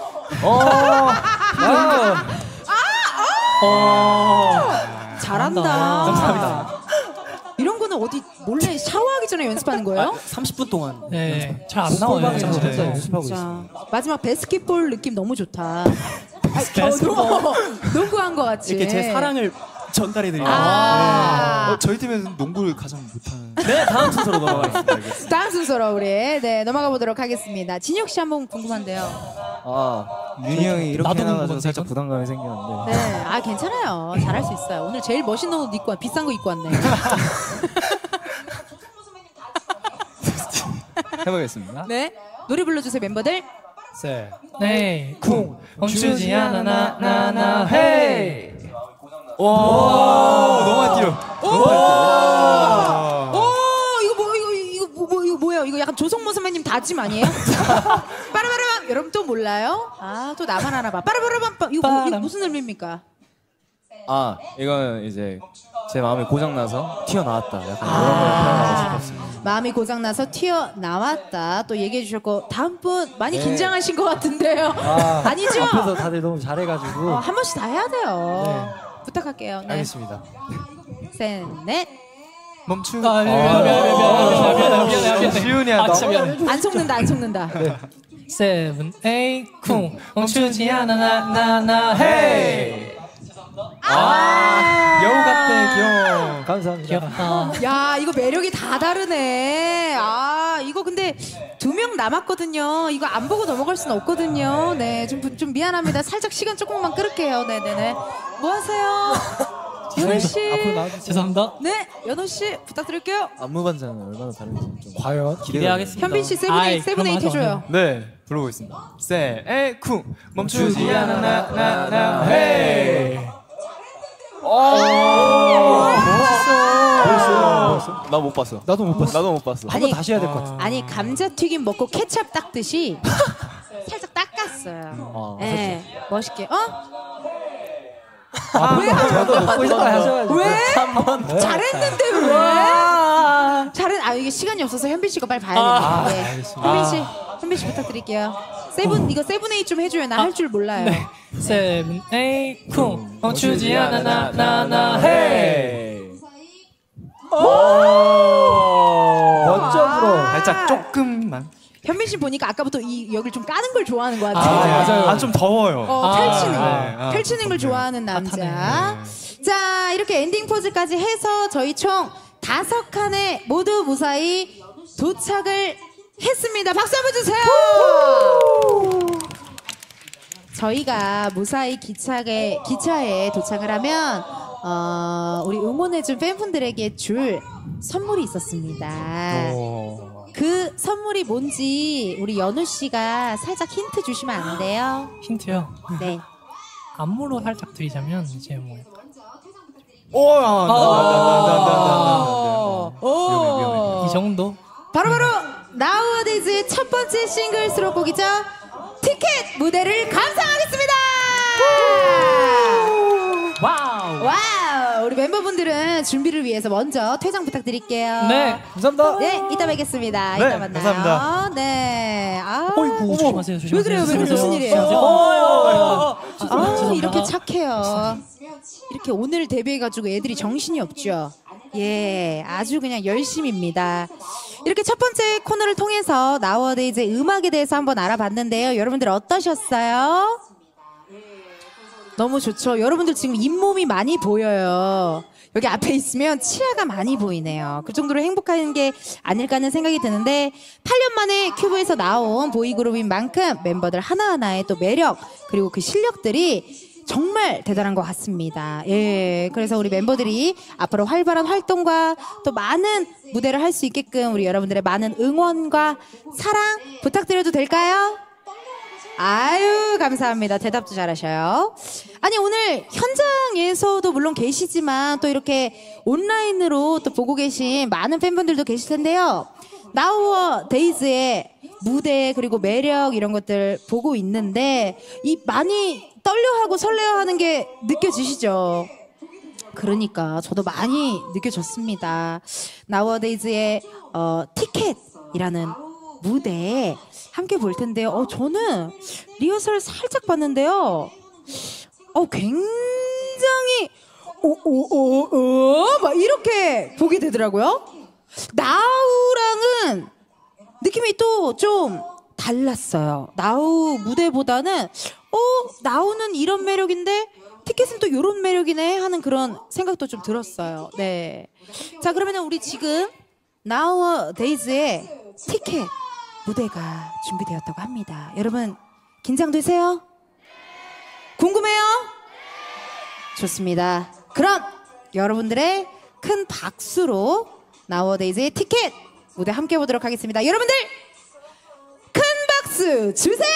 잘한다. 감사합니다. 이런 거는 어디 몰래 샤워하기 전에 연습하는 거예요? 삼십 분 동안. 네. 잘 안 나와요. 호박에서 진짜. 혼자 연습하고 있어요. 자, 마지막 바스켓볼 느낌 너무 좋다. 아, 너무 농구한 것 같지. 이렇게 제 사랑을 전달해드리고. 아. 어, 저희 팀에서는 농구를 가장 못하는. 네, 다음 순서로 넘어가겠습니다. 다음 순서로 우리 네 넘어가 보도록 하겠습니다. 진혁 씨 한번 궁금한데요. 아 윤이 형이 이렇게 나도 해놔가지고 궁금한데, 살짝 이건? 부담감이 생겼는데. 네, 아 괜찮아요. 잘할 수 있어요. 오늘 제일 멋있는 옷 입고 왔, 비싼 거 입고 왔네. 해보겠습니다. 네, 노래 불러주세요 멤버들. 세. 네. 쿵. 멈추지 않아 나 나 나 헤이. 오, 너무 많이 뛰어. 너무 많이 뛰어. 오, 이거 뭐 이거 이거 뭐, 뭐 이거 뭐예요? 이거 약간 조성모 선배님 다짐 아니에요? 빠라바라밤 여러분 또 몰라요? 아 또 나만 하나 봐. 빠라바라밤 이거, 뭐, 이거 빠람. 무슨 의미입니까? 아 이거는 이제 제 마음이 고장나서 튀어나왔다. 약간 이런 걸 표현하고 싶었습니다. 마음이 고장나서 튀어나왔다. 또 얘기해 주셨고 다음 분 많이 긴장하신 것 같은데요. 아, 아니죠? 앞에서 다들 너무 잘해가지고. 어, 한 번씩 다 해야 돼요. 네. 부탁할게요. 네. 알겠습니다. 셋, 넷. 멈추. 아, 미안해, 미안해, 미안해, 미안해, 미안해, 미안해, 미안해. 지훈이야, 아, 너. 진짜 미안해. 안 속는다, 안 속는다. 세븐 에잇 쿵. 멈추지 않아 나 나 나 헤이. 여우 같아, 귀여워. 감사합니다. 귀엽다. 야, 이거 매력이 다 다르네. 아, 이거 근데 두 명 남았거든요. 이거 안 보고 넘어갈 순 없거든요. 네, 좀, 좀 미안합니다. 살짝 시간 조금만 끌을게요. 네네네. 뭐 하세요? 연호 씨. 앞으로 나와주세요. 죄송합니다. 네, 연호 씨 부탁드릴게요. 안무 반장은 얼마나 다른지 좀 과연? 기대하겠습니다. 현빈 씨 아이, 세븐에잇, 세븐에잇 그럼 하죠. 해줘요. 네, 불러보겠습니다. 세, 에, 쿵. 멈추지 않아, 나, 나, 나, 헤이. 멋있어. 나 못 봤어. 나도 못 봤어. 나도 못 봤어. 한 번 다시 해야 될 것 같아. 아니 감자튀김 먹고 케찹 닦듯이 살짝 닦았어요. 어, 네, 멋있게. 어? 아, 왜? 저도 먹고 싶어 하셔가지고. 왜? 한번 잘했는데 왜? 잘했. 아 이게 시간이 없어서 현빈 씨가 빨리 봐야겠네. 아, 네. 알겠습니다. 현빈 씨, 현빈 씨 부탁드릴게요. 세븐 이거 세븐에잇 좀 해줘요. 나 할 줄 몰라요. 네. 세븐 에잇 쿵 멈추지 않아 나나나 헤이. 원점으로 살짝 조금만. 현빈 씨 보니까 아까부터 이 여기를 좀 까는 걸 좋아하는 것 아, 같아요. 맞아요. 아, 좀 더워요. 어, 펼치는 거. 네, 아, 펼치는 걸 덥네요. 좋아하는 남자. 네. 자, 이렇게 엔딩 포즈까지 해서 저희 총 다섯 칸에 모두 무사히 도착을 했습니다. 박수 한번 주세요. 저희가 무사히 기차에, 기차에 도착을 하면 어, 우리 응원해준 팬분들에게 줄 선물이 있었습니다. 그 선물이 뭔지 우리 연우 씨가 살짝 힌트 주시면 안 돼요? 힌트요? 네. 안무로 살짝 드리자면 이제 뭐 오, 아, 어. 오. 이 정도? 바로바로 나우어데이즈의 첫 번째 싱글 수록곡이죠. 티켓 무대를 감상하겠습니다. 와우. 와우. 우리 멤버분들은 준비를 위해서 먼저 퇴장 부탁드릴게요. 네, 감사합니다. 네, 이따 뵙겠습니다. 네, 이따 만나요. 감사합니다. 네. 아. 어이구, 조심하세요, 조심하세요. 왜 그래요? 왜 그래요? 무슨 일이에요? 어, 아, 이렇게 착해요. 이렇게 오늘 데뷔해가지고 애들이 정신이 없죠. 예, 아주 그냥 열심입니다. 이렇게 첫 번째 코너를 통해서 나우어데이즈의 음악에 대해서 한번 알아봤는데요. 여러분들 어떠셨어요? 너무 좋죠. 여러분들 지금 잇몸이 많이 보여요. 여기 앞에 있으면 치아가 많이 보이네요. 그 정도로 행복한 게 아닐까 하는 생각이 드는데 팔 년 만에 큐브에서 나온 보이그룹인 만큼 멤버들 하나하나의 또 매력 그리고 그 실력들이 정말 대단한 것 같습니다. 예, 그래서 우리 멤버들이 앞으로 활발한 활동과 또 많은 무대를 할 수 있게끔 우리 여러분들의 많은 응원과 사랑 부탁드려도 될까요? 아유, 감사합니다. 대답도 잘하셔요. 아니, 오늘 현장에서도 물론 계시지만 또 이렇게 온라인으로 또 보고 계신 많은 팬분들도 계실 텐데요. 나우어데이즈의 무대 그리고 매력 이런 것들 보고 있는데 이 많이 떨려하고 설레어하는 게 느껴지시죠? 그러니까 저도 많이 느껴졌습니다. 나우어데이즈의 어, 티켓이라는 무대에 함께 볼 텐데요. 어, 저는 리허설 살짝 봤는데요. 어, 굉장히 오오오오 막 이렇게 보게 되더라고요. 나우랑은 느낌이 또 좀 달랐어요. 나우 무대보다는 어, 나우는 이런 매력인데 티켓은 또 이런 매력이네 하는 그런 생각도 좀 들었어요. 네. 자, 그러면 우리 지금 나우어데이즈의 티켓 무대가 준비되었다고 합니다. 여러분 긴장되세요? 궁금해요? 좋습니다. 그럼 여러분들의 큰 박수로 나우어데이즈의 티켓 무대 함께 보도록 하겠습니다. 여러분들 큰 박수 주세요.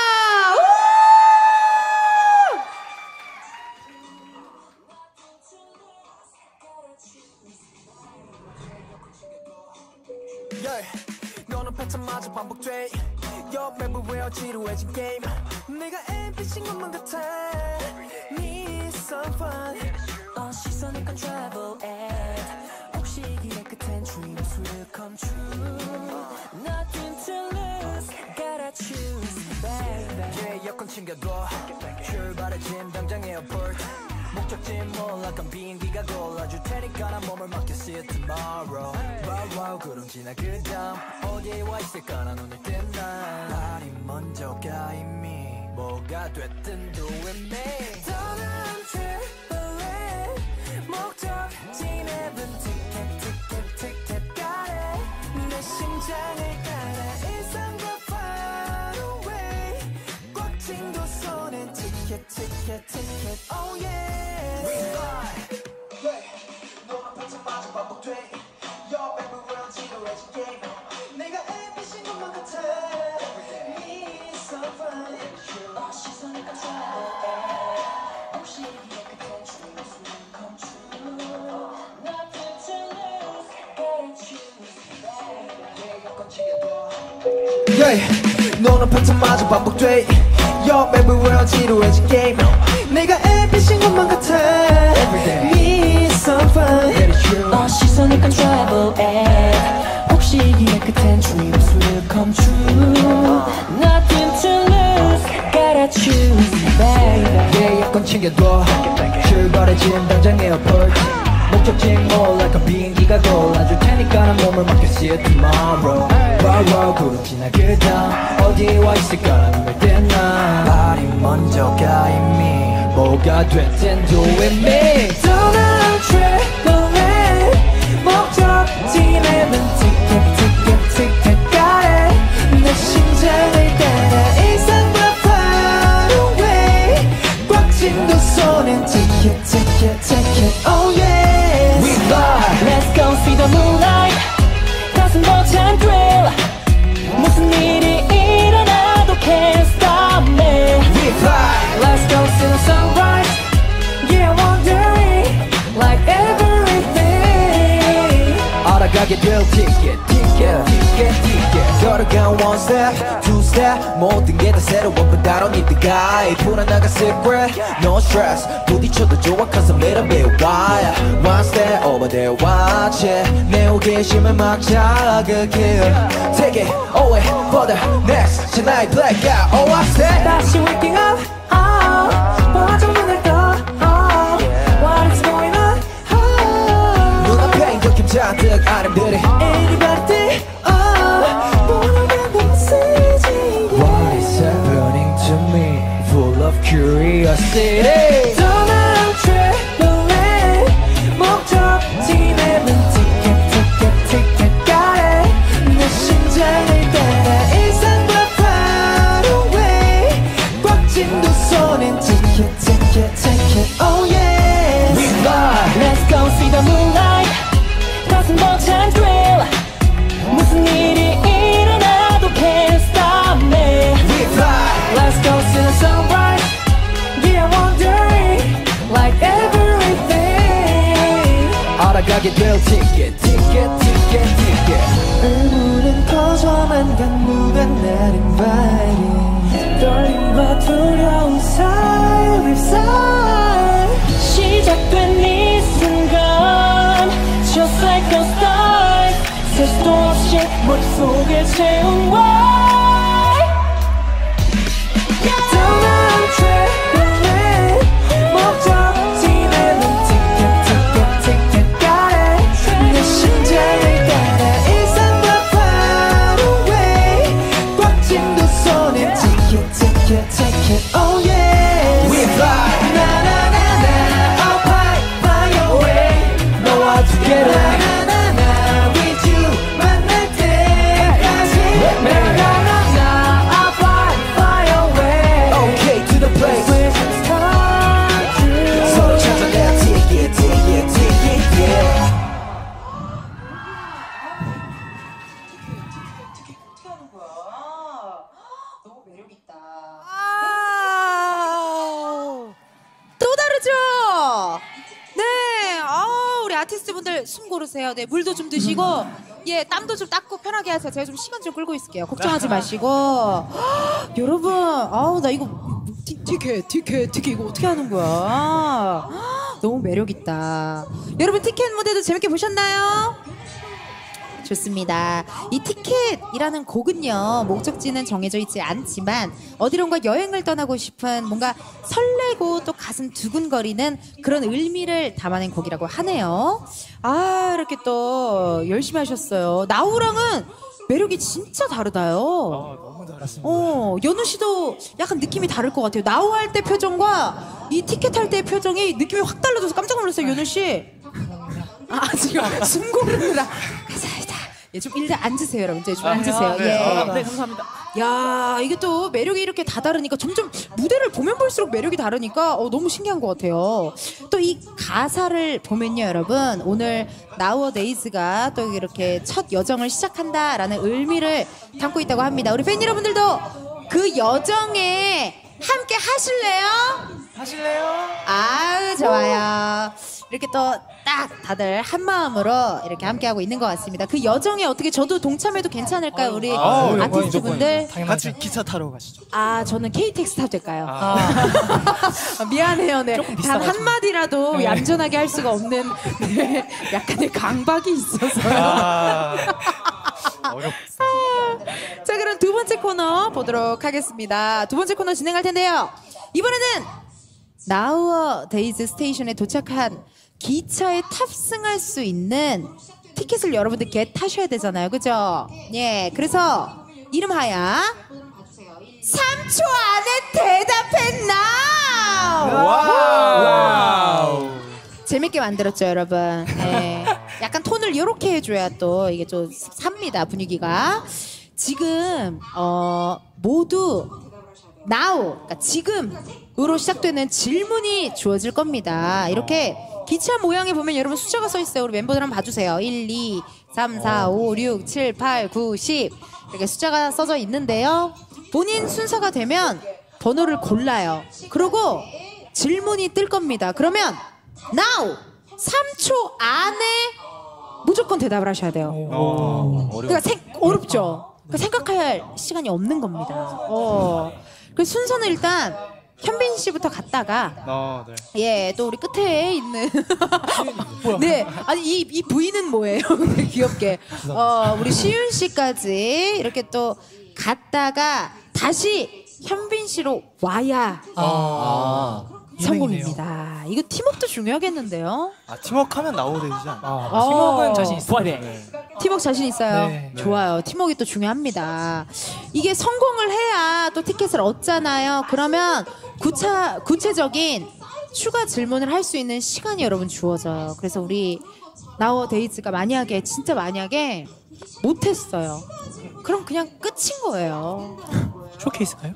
너는 패턴마저 반복돼 Yo 매번 왜 지루해진 게임 내가 엔피씨인 것만 같아 Need some fun 어 시선을 control it 혹시 길의 끝엔 dreams will come true Nothing to lose Gotta choose baby Yeah 여권 챙겨둬 출발의 짐 당장 에어포트 목적지 몰라 간 비행기가 골라줄 테니까 난 몸을 맡겨 see you tomorrow Wow wow 구름 지나 그 다음 어디에 와 있을까 난 오늘 뜬 날 날이 먼저가 이미 뭐가 됐든 do with me 떠난 트리플릿 목적지 앱은 티켓 티켓 티켓 가래 내 심장을 따라 일상과 far away 꽉 쥔 두 손엔 티켓 티켓 티켓 oh yeah Yeah, 너는 패턴마저 반복돼 Yo, baby, we're on 지루해진 게임 내가 에피신 것만 같아 Me so fine 어 시선을 건 travel app 혹시 이 끝엔 dreams will come true Nothing to lose Gotta choose baby 예약권 챙겨둬 출발해진 당장 에어포트 목적지인 뭐 like a 비행기가 골라줄 테니까 난 몸을 맡겨 see you tomorrow Wow wow 구름 지나 그 다음 어디에 와 있을까 눈을 떼나 발이 먼저 가 이미 뭐가 됐든 do it me 떠나는 travel에 목적지 내면 티켓 티켓 티켓 가래 내 심장을 따라 일상과 far away 꽉 쥔 두 손엔 티켓 티켓 티켓 oh yes We fly Let's go see the moonlight 가슴 벅찬 thrill 무슨 일이 일어나도 can't stop me We fly Let's go see the sunrise Yeah wondering like everything 알아가게 될 ticket ticket ticket ticket 걸어간 one step two step 모든 게 다 새로워 but I don't need the guide 불안하가 secret no stress 부딪혀도 좋아 cause I'm little bit wild one step over there watch it 내 호기심을 막 자극해 take it away for the next tonight blackout oh I said 다시 waking up oh 봐줘 눈을 떠 oh what is going on oh 눈앞에 이렇게 잔뜩 아름들이 Anybody oh 모르는 곳이지 What is happening to me full of curiosity 떠나는 travel에 목적지 내면 티켓 티켓 티켓 가래 내 심장을 따라 일상과 far away 꽉 쥔 두 손엔 티켓 티켓 티켓 oh yes We fly Let's go see the moonlight 가슴 벅찬 thrill 무슨 일이 일어나도 can't stop me We fly Let's go see the sunrise Yeah wondering like everything 알아가게 될 ticket ticket ticket ticket 의문은 커져만 간 무관한 inviting 떨림과 두려움 사이 사이 시작된 이 순간 Just like a star 셀 수도 없이 머릿속에 채운 why 떠난 travel에 목적지 내는 티켓 티켓 티켓 가래 내 심장을 따라 일상과 far away 꽉 쥔 두 손엔 티켓 티켓 티켓 oh yes We fly 나나나나 oh fly fly away 너와 together 나나나나 with you 만날 때까지 나나나나 oh fly fly away Okay to the place We're just starting 서로 찾아내 ticket ticket ticket yeah 너무 매력있다. 또 다르죠? 네, 아, 우리 아티스트 분들 숨 고르세요. 네, 물도 좀 드시고, 예, 땀도 좀 닦고 편하게 하세요. 제가 좀 시간 좀 끌고 있을게요. 걱정하지 마시고. 헉, 여러분, 아우, 나 이거 티, 티켓, 티켓, 티켓 이거 어떻게 하는 거야? 헉, 너무 매력있다. 여러분, 티켓 무대도 재밌게 보셨나요? 좋습니다. 이 티켓이라는 곡은요, 목적지는 정해져 있지 않지만 어디론가 여행을 떠나고 싶은 뭔가 설레고 또 가슴 두근거리는 그런 의미를 담아낸 곡이라고 하네요. 아, 이렇게 또 열심히 하셨어요. 나우랑은 매력이 진짜 다르다요. 너무 달았습니다. 어, 연우 씨도 약간 느낌이 다를 것 같아요. 나우 할 때 표정과 이 티켓 할 때의 표정이 느낌이 확 달라져서 깜짝 놀랐어요, 연우 씨. 아, 지금 숨 고르느라. 감사합니다. 예, 좀 일단 앉으세요, 여러분. 이제 좀 아, 앉으세요. 네. 예. 아, 네, 감사합니다. 야, 이게 또 매력이 이렇게 다 다르니까 점점 무대를 보면 볼수록 매력이 다르니까 어, 너무 신기한 것 같아요. 또 이 가사를 보면요, 여러분. 오늘 나우어데이즈가 또 이렇게 첫 여정을 시작한다라는 의미를 담고 있다고 합니다. 우리 팬 여러분들도 그 여정에 함께 하실래요? 하실래요? 아유 좋아요. 이렇게 또 딱 다들 한 마음으로 이렇게 함께하고 있는 것 같습니다. 그 여정에 어떻게 저도 동참해도 괜찮을까요? 우리 아유, 아티스트 분들. 같이 기차 타러 가시죠. 아 저는 케이티엑스 타도 될까요? 아, 아, 미안해요. 네. 조금 단 비싸가지고. 한마디라도 네. 얌전하게 할 수가 없는 네, 약간의 강박이 있어서요. 아, 어렵다. 자 그럼 두 번째 코너 보도록 하겠습니다. 두 번째 코너 진행할 텐데요. 이번에는 나우어데이즈 스테이션에 도착한 기차에 탑승할 수 있는 티켓을 여러분들께 타셔야 되잖아요. 그죠? 예, 그래서 이름하여 삼 초 안에 대답해 now! 와우. 재밌게 만들었죠, 여러분. 네. 약간 톤을 이렇게 해줘야 또 이게 좀 삽니다, 분위기가. 지금 어, 모두 now, 그러니까 지금으로 시작되는 질문이 주어질 겁니다. 이렇게 기차 모양에 보면 여러분 숫자가 써 있어요. 우리 멤버들 한번 봐주세요. 일, 이, 삼, 사, 오, 육, 칠, 팔, 구, 십 이렇게 숫자가 써져 있는데요. 본인 순서가 되면 번호를 골라요. 그리고 질문이 뜰 겁니다. 그러면 now 삼 초 안에 무조건 대답을 하셔야 돼요. 어, 그러니까 생, 어렵죠. 그러니까 생각할 시간이 없는 겁니다. 어. 그 순서는 일단 현빈 씨부터 갔다가 어, 네. 예, 또 우리 끝에 있는 네, 아니 이, 이 부위는 뭐예요? 귀엽게 어, 우리 시윤 씨까지 이렇게 또 갔다가 다시 현빈 씨로 와야 아, 성공입니다. 이거 팀워크도 중요하겠는데요? 아, 팀워크하면 나오되지 않나? 아, 어. 팀워크는 자신 있어요. 부활해. 팀워크 자신 있어요? 네. 좋아요. 팀워크가 또 중요합니다. 이게 성공을 해야 또 티켓을 얻잖아요. 그러면 구차, 구체적인 추가 질문을 할 수 있는 시간이 여러분 주어져요. 그래서 우리 나우어데이즈가 만약에 진짜 만약에 못했어요. 그럼 그냥 끝인 거예요. 쇼케이스가요?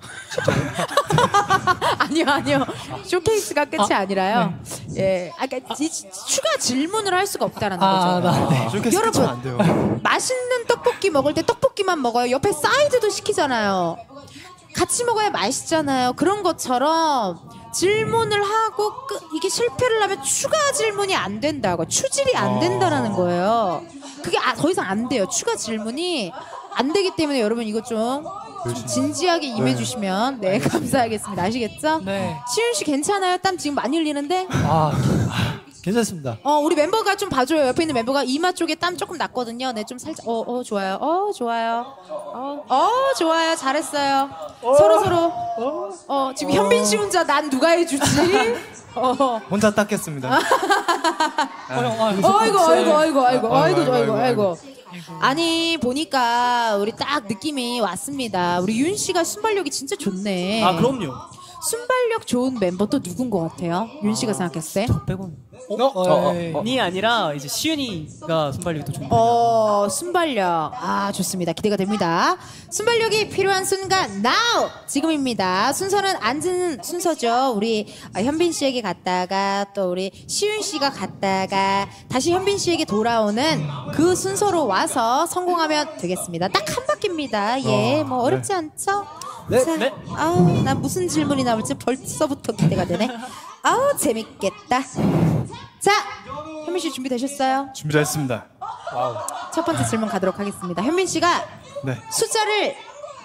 아니요, 아니요. 쇼케이스가 끝이 아, 아, 니라요. 예, 아, 그러니까 지- 추가 질문을 할 수가 없다라는 아, 거죠. 나, 네. 저렇게 여러분. 스치면 안 돼요. 맛있는 떡볶이 먹을 때 떡볶이만 먹어요. 옆에 사이드도 시키잖아요. 같이 먹어야 맛있잖아요. 그런 것처럼 질문을 하고 끝, 이게 실패를 하면 추가 질문이 안 된다고. 추질이 안 된다라는 거예요. 그게 아, 더 이상 안 돼요. 추가 질문이 안 되기 때문에 여러분 이거 좀, 좀 진지하게 임해주시면 네 감사하겠습니다. 아시겠죠? 네. 시윤 씨 괜찮아요? 땀 지금 많이 흘리는데? 아, 괜찮습니다. 어, 우리 멤버가 좀 봐줘요. 옆에 있는 멤버가 이마 쪽에 땀 조금 났거든요. 네, 좀 살짝. 어, 어, 좋아요. 어, 좋아요. 어, 어 좋아요. 잘했어요. 서로 서로. 어, 지금 현빈 씨 혼자 난 누가 해주지? 어, 혼자 닦겠습니다. 어, 형, 아, 어이구, 어이구, 어이구, 어이구, 어이구, 아이고, 어이구, 아이고, 어이구. 아니 보니까 우리 딱 느낌이 왔습니다. 우리 윤 씨가 순발력이 진짜 좋네. 아 그럼요. 순발력 좋은 멤버 또 누군 것 같아요? 윤 씨가 생각했을 때? 빼곤. 어, 어, 예. 니 아니라 이제 시윤이가 순발력이 더 좋은. 어, 순발력. 아, 좋습니다. 기대가 됩니다. 순발력이 필요한 순간, now! 지금입니다. 순서는 앉은 순서죠. 우리 아, 현빈 씨에게 갔다가, 또 우리 시윤 씨가 갔다가, 다시 현빈 씨에게 돌아오는 그 순서로 와서 성공하면 되겠습니다. 딱 한 바퀴입니다. 예, 어, 뭐 어렵지 않죠? 네. 자, 네. 아우, 나 무슨 질문이 나올지 벌써부터 기대가 되네. 아우, 재밌겠다. 자, 현민 씨 준비되셨어요? 준비됐습니다. 첫 번째 질문 가도록 하겠습니다. 현민 씨가 네. 숫자를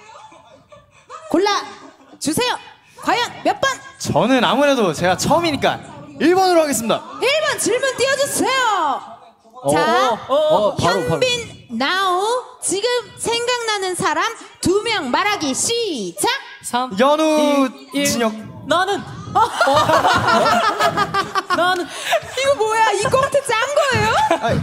골라 주세요. 과연 몇 번? 저는 아무래도 제가 처음이니까 일 번으로 하겠습니다. 일 번 질문 띄워주세요. 자, 어, 어, 바로, 현빈 나우 지금 생각나는 사람 두 명 말하기 시작. 삼, 연우 일, 일. 진혁. 나는. 나는. 이거 뭐야? 이 꽁트 짠 거예요? 아니,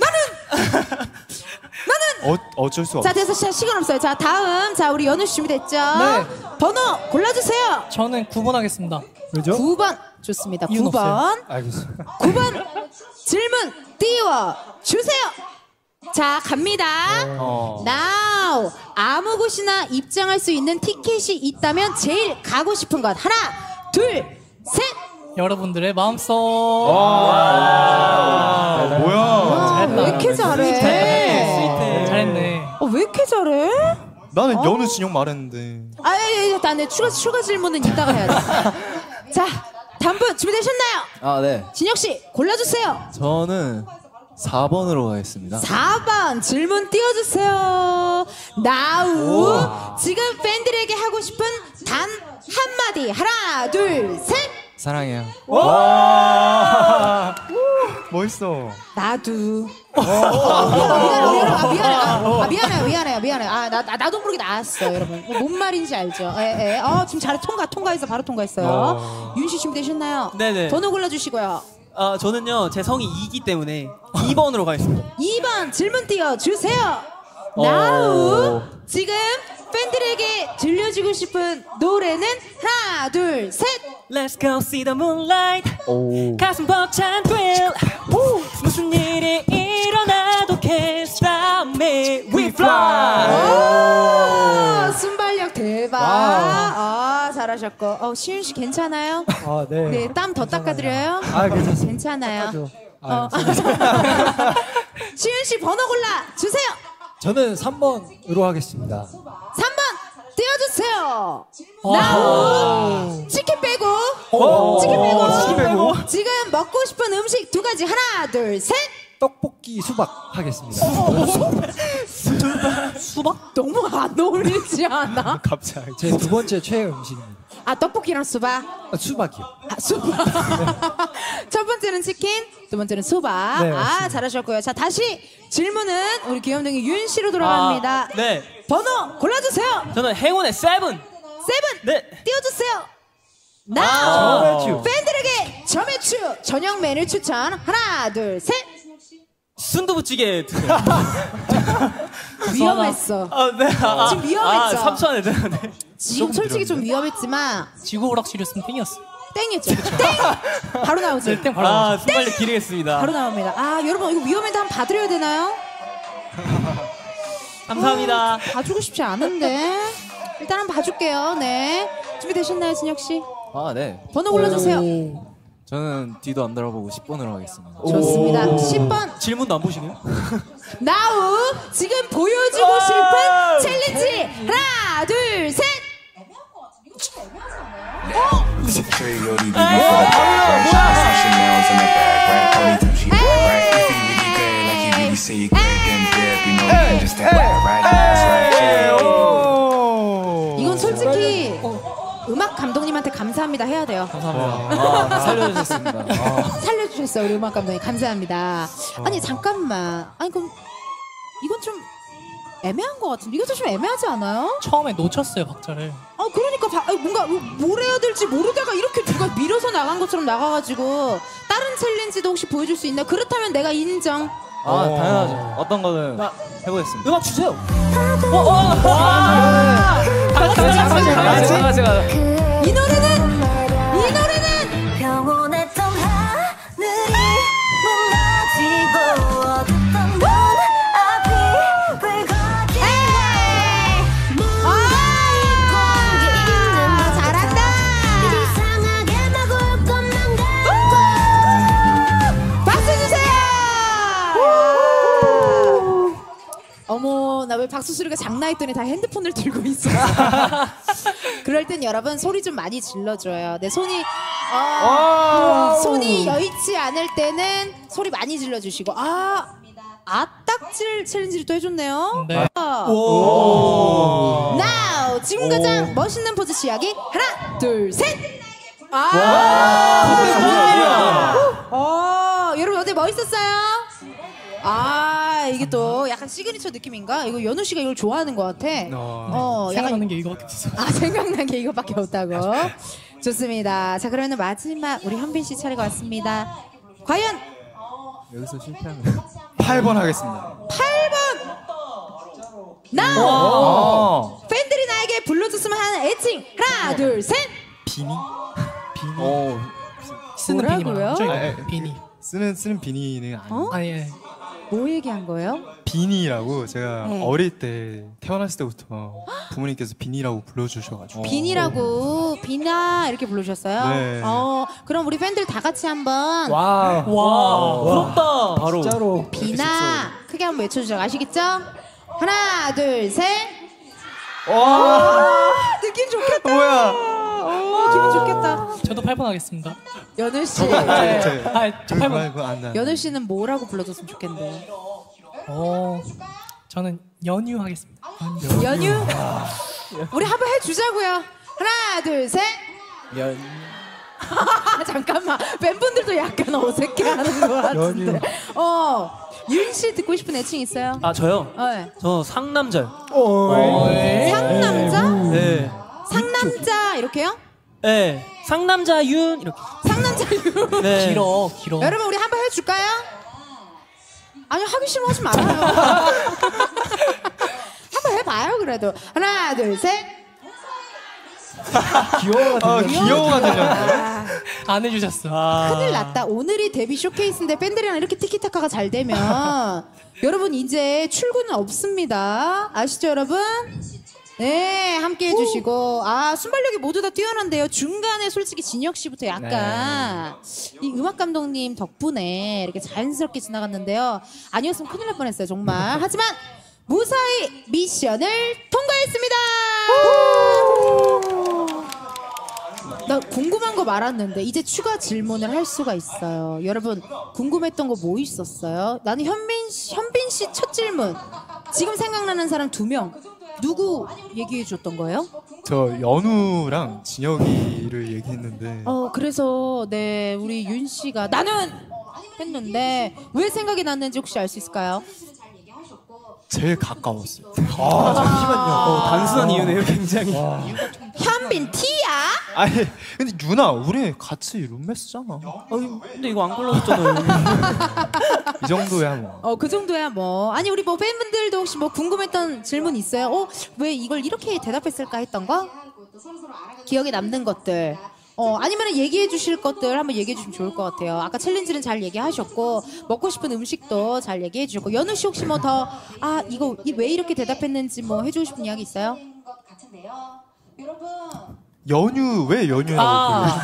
나는 어, 어쩔 수 없어. 자, 됐어. 시- 시간 없어요. 자, 다음. 자, 우리 연우 씨 준비됐죠? 네. 번호 골라주세요. 저는 구 번 하겠습니다. 왜죠? 구 번. 좋습니다. 이유는 구 번. 없어요. 알겠습니다. 구 번 질문 띄워 주세요. 자, 갑니다. 어. now 아무 곳이나 입장할 수 있는 티켓이 있다면 제일 가고 싶은 것 하나, 둘, 셋. 여러분들의 마음속. 아, 뭐야? 아, 왜 이렇게 잘해? 스윗해. 잘했네. 어, 왜 이렇게 잘해? 나는 어? 연우 진혁 말했는데. 아, 예, 예, 나네 추가 추가 질문은 이따가 해야 돼. 자, 다음 분 준비되셨나요? 아, 네. 진혁 씨 골라주세요. 저는 사 번으로 가겠습니다. 사 번 질문 띄워주세요. 나우 지금 팬들에게 하고 싶은 단 한마디 하나 둘 셋. 사랑해요. 와 멋있어. 나도. 아, 미안해, 아, 미안해요, 미안해요, 미안해요. 아, 나, 나 나도 모르게 나왔어, 여러분. 뭔 말인지 알죠? 예, 예. 어, 지금 잘 통과, 통과해서 바로 통과했어요. 어. 윤 씨 준비되셨나요? 네네. 번호 골라주시고요. 아, 저는요, 제 성이 이기 때문에 이 번으로 가겠습니다. 이 번 질문 띄워주세요. 어. 나우 지금 팬들에게 들려주고 싶은 노래는 하나 둘 셋. Let's go see the moonlight. 오. 가슴 벅찬 thrill. 오. 무슨 일이 일어나도 can't stop me. We fly. 오, 순발력 대박. 아, 잘하셨고. 어, 시윤 씨 괜찮아요? 아, 네. 네, 땀 더 닦아드려요? 아, 괜찮습니다. 괜찮아요. 닦아줘. 어. 아, 시윤 씨 번호 골라 주세요. 저는 삼 번으로 하겠습니다. 삼 번 띄워주세요. 오. 나우 치킨 빼고 오. 치킨 빼고 오, 치킨 빼고. 지금 먹고 싶은 음식 두 가지 하나 둘 셋. 떡볶이 수박 하겠습니다. 수박? 수박? 너무 안 어울리지 않아? 갑자기. 제 두 번째 최애 음식입니다. 아 떡볶이랑 수박? 아, 수박이요. 아 수박. 첫 번째는 치킨, 두 번째는 수박. 네, 아 맞습니다. 잘하셨고요. 자 다시 질문은 우리 귀염둥이 윤 씨로 돌아갑니다. 아, 네. 번호 골라주세요. 저는 행운의 세븐. 세븐. 네. 띄워주세요. 아, 나 점액추. 팬들에게 점액추 저녁 메뉴 추천 하나 둘 셋. 순두부찌개 드세요. 위험했어. 아, 네. 아, 지금 위험했죠. 아, 삼 초 안에 네. 지금 솔직히 좀 위험했지만 지구 오락실이었으면 땡이었어. 땡이었죠. 땡. 바로 나오지. 네, 땡 바로 아, 나오죠. 순발력 기르겠습니다. 바로 나옵니다. 아 여러분 이거 위험해도 한번 봐드려야 되나요? 감사합니다. 어, 봐주고 싶지 않은데 일단 한번 봐줄게요. 네 준비되셨나요, 진혁 씨? 아, 네. 번호 골라주세요. 저는 뒤도 안 돌아보고 십 번으로 가겠습니다. 좋습니다. 십 번 질문도 안 보시네요? 나우 지금 보여주고 싶은 챌린지 하나 둘 셋. 이건 솔직히 음악 감독님한테 감사합니다 해야 돼요. 감사합니다. 아, 살려주셨습니다. 아. 살려주셨어요 우리 음악 감독님 감사합니다. 아니 잠깐만. 아니 그럼 이건 좀 애매한 것 같은데 이것도 좀 애매하지 않아요? 처음에 놓쳤어요 박자를. 아 그러니까 바, 아니, 뭔가 뭘 해야 될지 모르다가 이렇게 누가 밀어서 나간 것처럼 나가가지고 다른 챌린지도 혹시 보여줄 수 있나? 그렇다면 내가 인정. 아, 당연하죠. 어떤 거는 해보겠습니다. 음악 주세요. 어, 어, 아, 같이, 같이, 같이, 같이. 이 노래는 이 노래는 평온했던 하늘이 무너지고 어둡던 문 앞이 붉어지네 공기 있는 잘한다. 이상하게 막 올 것만 같고 박수 주세요. 어머 나 왜 박수 소리가 장난했더니 다 핸드폰을 들고 있어. 그럴 땐 여러분 소리 좀 많이 질러줘요. 내 손이 어, 손이 여의치 않을 때는 소리 많이 질러주시고 아 아딱질 챌린지를 또 해줬네요. 네. 아. 오. Now 지금 가장 멋있는 포즈 시작이 하나 둘 셋. 아. 어 여러분 어때 멋있었어요? 아 이게 또 약간 시그니처 느낌인가? 이거 연우 씨가 이걸 좋아하는 것 같아. 어, 생각나는 게 이거밖에 없어. 아 생각난 게 이거밖에 없다고. 좋습니다. 자 그러면 마지막 우리 현빈 씨 차례가 왔습니다. 과연 여기서 실패하면 팔 번 하겠습니다. 팔 번 나 오. 팬들이 나에게 불러줬으면 하는 애칭 하나 둘 셋. 비니? 비니? 오. 쓰는 비니 뭐라고요? 말하죠? 이거? 아, 예. 비니. 쓰는 쓰는 비니는 아니. 어? 아니 예. 뭐 얘기한 거예요? 비니라고 제가 네. 어릴 때 태어났을 때부터 부모님께서 비니라고 불러주셔가지고 비니라고 비나 이렇게 부르셨어요? 네. 어 그럼 우리 팬들 다 같이 한번 와. 와, 부럽다. 바로. 진짜로. 비나 크게 한번 외쳐주죠. 아시겠죠? 하나 둘 셋. 와 느낌 좋겠다. 뭐야? 어, 기분 좋겠다. 저도 팔 번 하겠습니다. 연우 씨. 저거 네. 저- 아, 저 팔 번. 그거 안 나. 연우 씨는 뭐라고 불러줬으면 좋겠는데. 어, 저는 연유 하겠습니다. 연유. 연유? 우리 한번 해주자고요. 하나, 둘, 셋. 연. 잠깐만. 팬분들도 약간 어색해하는 것 같은데. 어, 윤 씨 듣고 싶은 애칭 있어요? 아 저요? 네. 저 상남자요. 상남자? 네. 상남자 이렇게요? 네. 상남자 윤 이렇게. 상남자 윤. 네. 길어, 길어. 여러분 우리 한번 해줄까요? 아니 하기 싫으면 하지 말아요. 한번 해봐요 그래도. 하나 둘 셋. 귀여워가 아, 들려. 귀여워가 들렸는데. 아, 안 해주셨어. 아. 큰일 났다. 오늘이 데뷔 쇼케이스인데 팬들이랑 이렇게 티키타카가 잘 되면 여러분 이제 출근은 없습니다. 아시죠 여러분? 네 함께 해주시고 아 순발력이 모두 다 뛰어난데요. 중간에 솔직히 진혁 씨부터 약간 이 음악 감독님 덕분에 이렇게 자연스럽게 지나갔는데요. 아니었으면 큰일 날 뻔했어요 정말. 하지만 무사히 미션을 통과했습니다. 나 궁금한 거 말았는데 이제 추가 질문을 할 수가 있어요. 여러분 궁금했던 거 뭐 있었어요? 나는 현빈 씨, 현빈 씨 첫 질문. 지금 생각나는 사람 두 명. 누구 얘기해 줬던 거예요? 저 연우랑 진혁이를 얘기했는데 어 그래서 네 우리 윤 씨가 나는 했는데 왜 생각이 났는지 혹시 알 수 있을까요? 제일 가까웠어요. 아, 잠시만요. 어, 단순한 이유네요 굉장히. 현빈 티야? 아니 근데 유나 우리 같이 룸메스잖아. 아유, 근데 이거 안 골라줬잖아요. 이 정도야 뭐. 어 그 정도야 뭐. 아니 우리 뭐 팬분들도 혹시 뭐 궁금했던 질문 있어요? 어 왜 이걸 이렇게 대답했을까 했던 거? 기억에 남는 것들. 어 아니면 얘기해 주실 것들 한번 얘기해 주시면 좋을 것 같아요. 아까 챌린지는 잘 얘기하셨고 먹고 싶은 음식도 잘 얘기해 주셨고 연우 씨 혹시 뭐 더 아 이거 이- 왜 이렇게 대답했는지 뭐 해주고 싶은 이야기 있어요? 연유 왜 연유라고 아.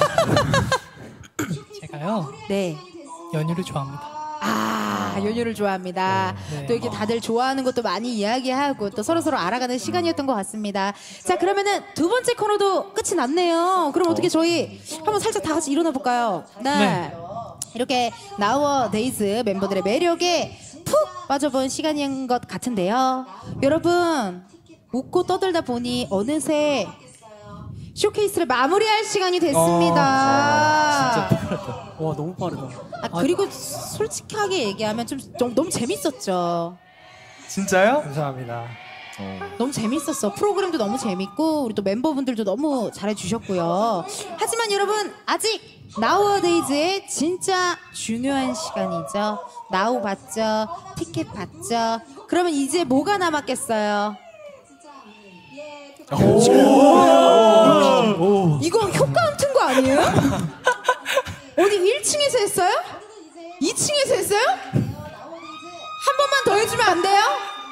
제가요, 네. 연유를 좋아합니다. 아 연유를 좋아합니다. 네. 또 이렇게 다들 좋아하는 것도 많이 이야기하고 또 서로 서로 알아가는 시간이었던 것 같습니다. 자 그러면은 두 번째 코너도 끝이 났네요. 그럼 어떻게 저희 한번 살짝 다 같이 일어나 볼까요? 네. 네. 이렇게 나우어데이즈 멤버들의 매력에 푹 빠져본 시간인 것 같은데요. 여러분 웃고 떠들다 보니 어느새 쇼케이스를 마무리할 시간이 됐습니다. 와 너무 빠르다. 아, 그리고 솔직하게 얘기하면 좀, 좀 너무 재밌었죠. 진짜요? 감사합니다. 너무 재밌었어. 프로그램도 너무 재밌고 우리 또 멤버분들도 너무 잘해주셨고요. 하지만 여러분 아직 나우어데이즈의 진짜 중요한 시간이죠. 나우 봤죠? 티켓 봤죠? 그러면 이제 뭐가 남았겠어요? 이거 효과음 튼 거 아니에요? 어디 일 층에서 했어요? 이 층에서 했어요? 한 번만 더 해주면 안 돼요?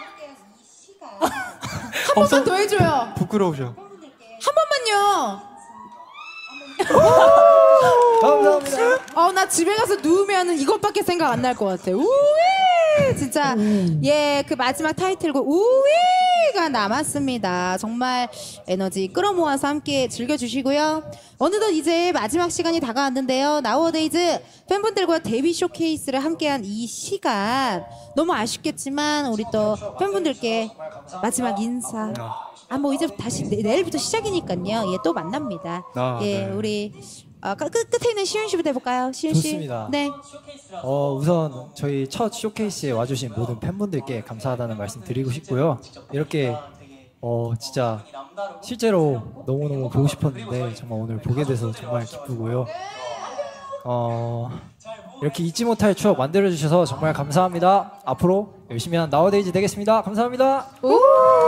한 번만 더 해줘요. 부끄러우셔. 한 번만요. 감사합니다. 어, 나 집에 가서 누우면 이것밖에 생각 안 날 것 같아. 우위! 진짜, 예, 그 마지막 타이틀곡, 우위가 남았습니다. 정말 에너지 끌어모아서 함께 즐겨주시고요. 어느덧 이제 마지막 시간이 다가왔는데요. 나우어데이즈 팬분들과 데뷔 쇼케이스를 함께한 이 시간. 너무 아쉽겠지만, 우리 또 팬분들께 마지막 인사. 아, 뭐 이제 다시 내, 내일부터 시작이니까요. 예, 또 만납니다. 아, 예, 네. 우리 어, 끝, 끝에 있는 시윤 씨부터 해볼까요? 시윤 씨. 좋습니다. 네. 어, 우선 저희 첫 쇼케이스에 와주신 모든 팬분들께 감사하다는 말씀 드리고 싶고요. 이렇게 어, 진짜 실제로 너무너무 보고 싶었는데 정말 오늘 보게 돼서 정말 기쁘고요. 어, 이렇게 잊지 못할 추억 만들어주셔서 정말 감사합니다. 앞으로 열심히 하는 나우데이즈 되겠습니다. 감사합니다. 오.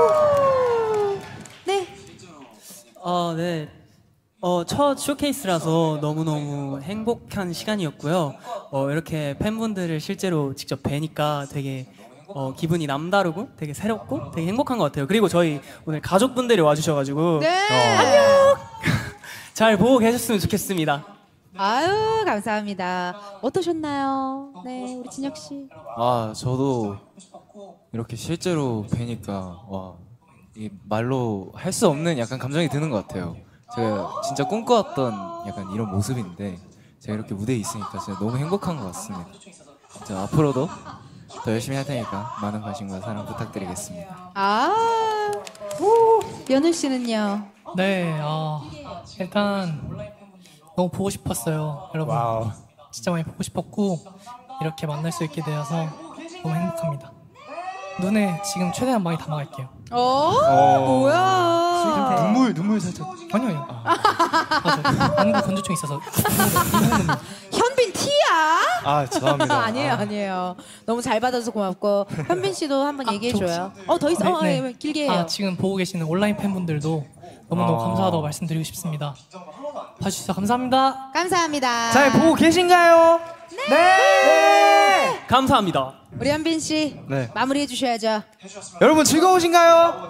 네. 어, 네. 어, 첫 쇼케이스라서 너무너무 행복한 시간이었고요. 어, 이렇게 팬분들을 실제로 직접 뵈니까 되게 어, 기분이 남다르고 되게 새롭고 되게 행복한 것 같아요. 그리고 저희 오늘 가족분들이 와주셔가지고 네. 안녕! 잘 보고 계셨으면 좋겠습니다. 아유, 감사합니다. 어떠셨나요? 네, 우리 진혁 씨. 아 저도 이렇게 실제로 뵈니까 와 이 말로 할 수 없는 약간 감정이 드는 것 같아요. 제가 진짜 꿈꿔왔던 약간 이런 모습인데 제가 이렇게 무대에 있으니까 진짜 너무 행복한 것 같습니다. 진짜 앞으로도 더 열심히 할 테니까 많은 관심과 사랑 부탁드리겠습니다. 아, 오, 연우 씨는요? 네, 어, 일단 너무 보고 싶었어요, 여러분. 와우. 진짜 많이 보고 싶었고 이렇게 만날 수 있게 되어서 너무 행복합니다. 눈에 지금 최대한 많이 담아갈게요. 오, 어, 뭐야? 눈물 눈물 살짝. 아니요, 아니요. 맞아요. 방구 건조증 있어서. 현빈 티야? 아 죄송합니다. 아니에요, 아니에요. 너무 잘 받아서 고맙고 현빈 씨도 한번 얘기해줘요. 어, 더 있어. 어, 네, 예, 네. 길게 해요. 아, 지금 보고 계시는 온라인 팬분들도 너무너무 아. 감사하다고 말씀드리고 싶습니다. 봐주셔서 감사합니다. 감사합니다. 잘 보고 계신가요? 네. 감사합니다. 우리 현빈 씨 네. 마무리해 주셔야죠. 여러분 즐거우신가요?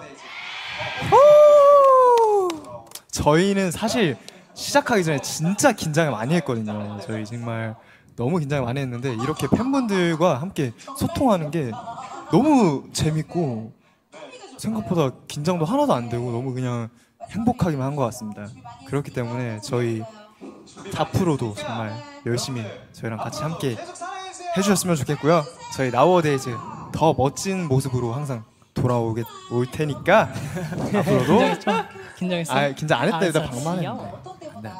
후! 저희는 사실 시작하기 전에 진짜 긴장을 많이 했거든요. 저희 정말 너무 긴장을 많이 했는데 이렇게 팬분들과 함께 소통하는 게 너무 재밌고 생각보다 긴장도 하나도 안 되고 너무 그냥 행복하기만 한 것 같습니다. 그렇기 때문에 저희 앞으로도 정말 열심히 저희랑 같이 함께 해주셨으면 좋겠고요. 저희 나우어데이즈 더 멋진 모습으로 항상 돌아오게 올 테니까 앞으로도 긴장했죠? 긴장했어요? 아 긴장 안 했다 일단 알았어요. 방만했는데.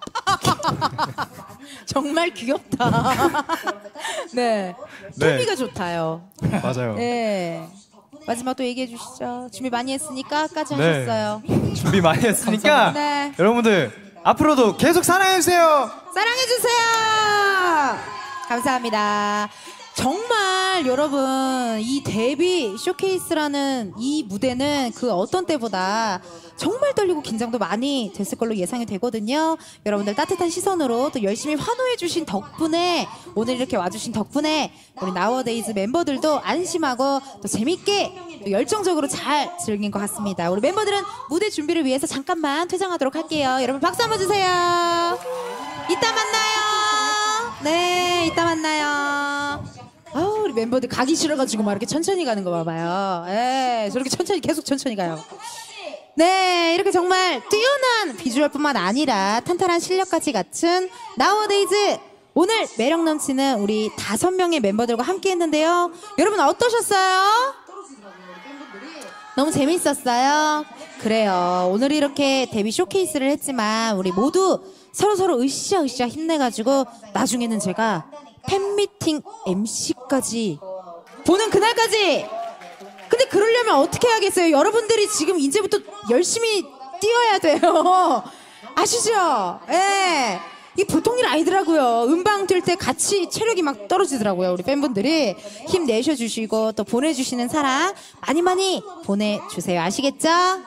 정말 귀엽다. 네, 네. 케미가 좋다요. 맞아요. 네. 마지막 또 얘기해 주시죠. 준비 많이 했으니까 까지 네. 하셨어요. 준비 많이 했으니까 네. 여러분들 앞으로도 계속 사랑해주세요. 사랑해주세요. 감사합니다. 정말 여러분 이 데뷔 쇼케이스라는 이 무대는 그 어떤 때보다 정말 떨리고 긴장도 많이 됐을 걸로 예상이 되거든요. 여러분들 따뜻한 시선으로 또 열심히 환호해주신 덕분에 오늘 이렇게 와주신 덕분에 우리 나우어데이즈 멤버들도 안심하고 또 재밌게 또 열정적으로 잘 즐긴 것 같습니다. 우리 멤버들은 무대 준비를 위해서 잠깐만 퇴장하도록 할게요. 여러분 박수 한번 주세요. 이따 만나요. 네, 이따 만나요. 아우, 우리 멤버들 가기 싫어가지고 막 이렇게 천천히 가는 거 봐봐요. 예, 저렇게 천천히 계속 천천히 가요. 네, 이렇게 정말 뛰어난 비주얼뿐만 아니라 탄탄한 실력까지 갖춘 나우어데이즈 오늘 매력 넘치는 우리 다섯 명의 멤버들과 함께 했는데요. 여러분 어떠셨어요? 너무 재밌었어요? 그래요. 오늘 이렇게 데뷔 쇼케이스를 했지만 우리 모두 서로서로 으쌰으쌰 힘내가지고 나중에는 제가 팬미팅 엠씨까지 보는 그날까지. 근데 그러려면 어떻게 하겠어요? 여러분들이 지금 이제부터 열심히 뛰어야 돼요. 아시죠? 예. 이 보통 일 아니더라고요. 음방 뛸 때 같이 체력이 막 떨어지더라고요. 우리 팬분들이 힘내셔 주시고 또 보내주시는 사랑 많이 많이 보내주세요. 아시겠죠?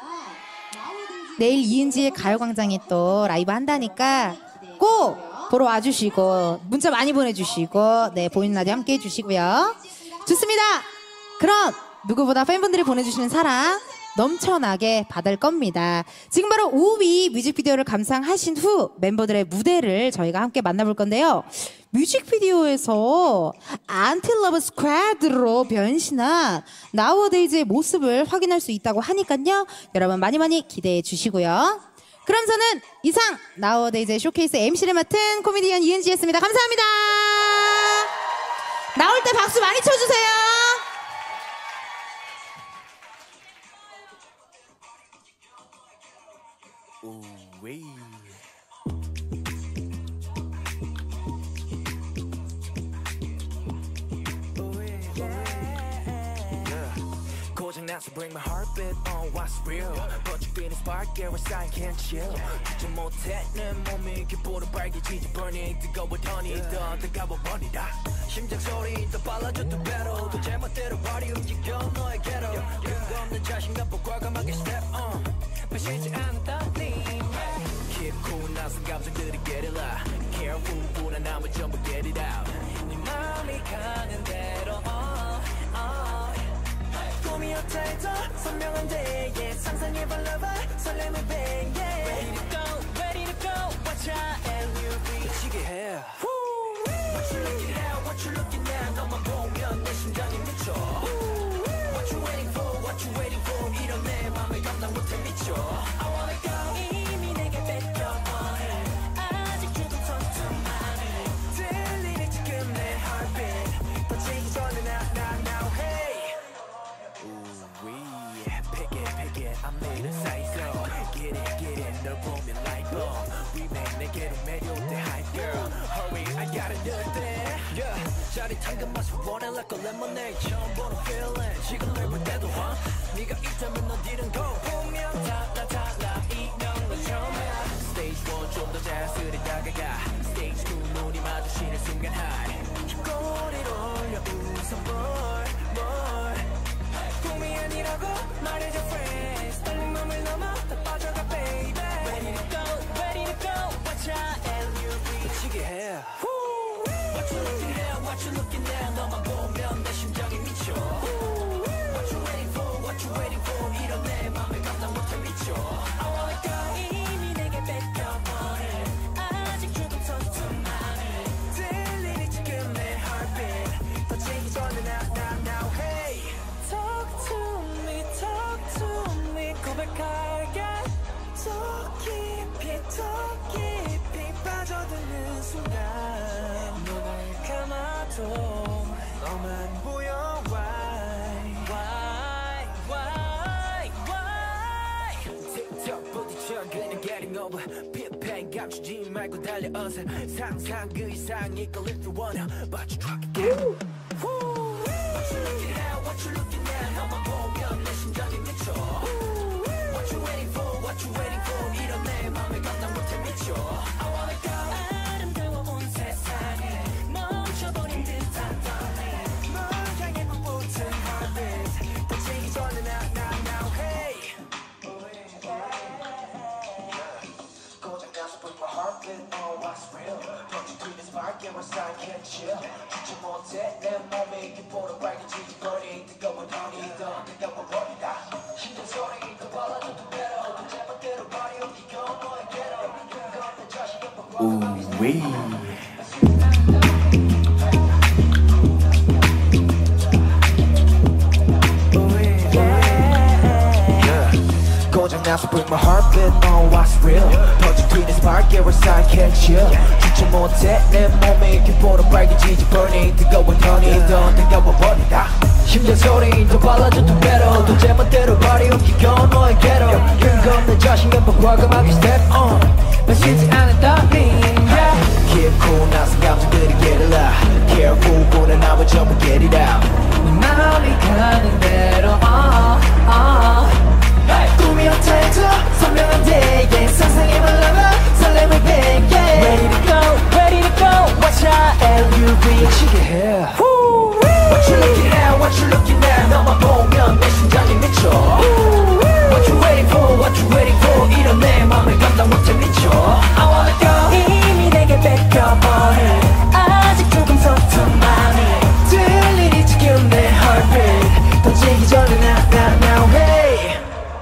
내일 이은지의 가요광장에 또 라이브 한다니까 꼭 보러 와주시고 문자 많이 보내주시고 네 보이는 라디오 함께 해주시고요. 좋습니다. 그럼 누구보다 팬분들이 보내주시는 사랑 넘쳐나게 받을 겁니다. 지금 바로 오 위 뮤직비디오를 감상하신 후 멤버들의 무대를 저희가 함께 만나볼 건데요. 뮤직비디오에서 안티러브 스쿼드로 변신한 나우어데이즈의 모습을 확인할 수 있다고 하니까요. 여러분 많이 많이 기대해 주시고요. 그럼 저는 이상 나우어데이즈의 쇼케이스 엠씨를 맡은 코미디언 이은지였습니다. 감사합니다. 나올 때 박수 많이 쳐주세요. 고장나서 bring my heartbeat on what's real But you feel spark yeah we're sign can't chill 잊지 못해 내 몸이 기포로 빨개지지 burning 뜨거워더니 더 뜨거워 버리다 심장 소리 더 빨라져 더 better 더 제멋대로 발이 움직여 너에게로 근거 없는 자신감과 과감하게 step on 마시지 않다니 Keep cool 나선 감정들이 get it out Careful 불안함을 전부 get it out 네 마음이 가는 대로 uh, uh. 꿈이었다 해도 선명한데 yeah. 상상해봐 lover 설렘을 배 yeah. Ready to go, ready to go Watch out and you'll be 미치게 해 What you looking at, what you looking at 너만 보면 내 심장이 미쳐 What you waiting for, what you waiting for 이런 내 맘을 감당 못해 미쳐 I wanna go 이미 내게 앞니를 쌓이소 Get it get it 널 보면 like bomb 위맨 내게로 매료돼 hype girl Hurry I gotta do it yeah 짜릿한 그 맛을 원해 like a lemonade 처음 보는 feeling 지금 널 볼 때도 huh 네가 있다면 어디든 go 보면 달라 달라 이런 처음이야 Stage one 좀 더 자연스레 다가가 Stage two 눈이 마주치는 순간 high 꼬리를 올려 웃어 more more 꿈이 아니라고 말해줘 friends 떨린 맘을 넘어 다 빠져가 baby Ready to go ready to go watch out L U V 미치게 해 What you looking at what you looking at 너만 보면 내 심장이 미쳐 What you waiting for what you waiting for 이런 내 맘을 감당 못해 미쳐 I wanna go 이미 내게 뺏겨버린 아직 조금 서툰 맘이 들리니 지금 내 heartbeat 터지기 전에 now now now hey Talk to me talk to me 고백할게 더 깊이 더 깊이 빠져드는 순간 눈을 감아도 너만 보여 why why why why 틱톡 부딪혀 그냥 getting over pitpen 감추지 말고 달려 어서 상상 그 이상이 걸 if you wanna but you try again What you looking at what you looking at 너만 보면 내 심장이 미쳐 What you waiting for what you waiting for 이런 내 맘을 감당 못해 미쳐 I wanna go 아름다워온 세상에 멈춰버린 듯한 떨림 널 향해 불붙은 heartbeat 터지기 전에 now now now hey 고장나서 put my heartbeat on what's real Don't you this spark and what's I can't chill 주지 못해 내 몸에 기포로 빨개지지 burning 뜨거운 honey던 뜨거운 버리다 힘든 소리 더 발라줘도 better 그 제멋대로 버리 옮기고 너의 괴로움 그건 내 자신의 우웨이 고장나서 put my heartbeat on what's real 터진 튀는 spark yeah what's I can't chill 주지 못해 내 몸에 기포로 빨개지지 burning 뜨거운 honey던 뜨거워 버리다 힘든 소리 더 발라줘도 better 또 제멋대로 버리 옮기고 너의 괴로움 그건 내 자신감과 과감하게 step on 마시지 않은 떨림 yeah. Keep cool 나서 감정들이 get it out Careful 보는 나와 전부 get it out 네 마음이 가는 대로 uh, uh. 꿈이었다 해도 선명한 데에 상상해만 남아 설렘을 백 yeah. Ready to go, ready to go Watch out L U V 미치게 해 What you looking at, what you looking at 너만 보면 내 심장이 미쳐 What you waiting for, what you waiting for 이런 내 맘을 감당 못해 미쳐 I wanna go 이미 내게 뺏겨버린 아직 조금 서툰 맘이 들리니 지금 내 heartbeat 터지기 전에 now now now hey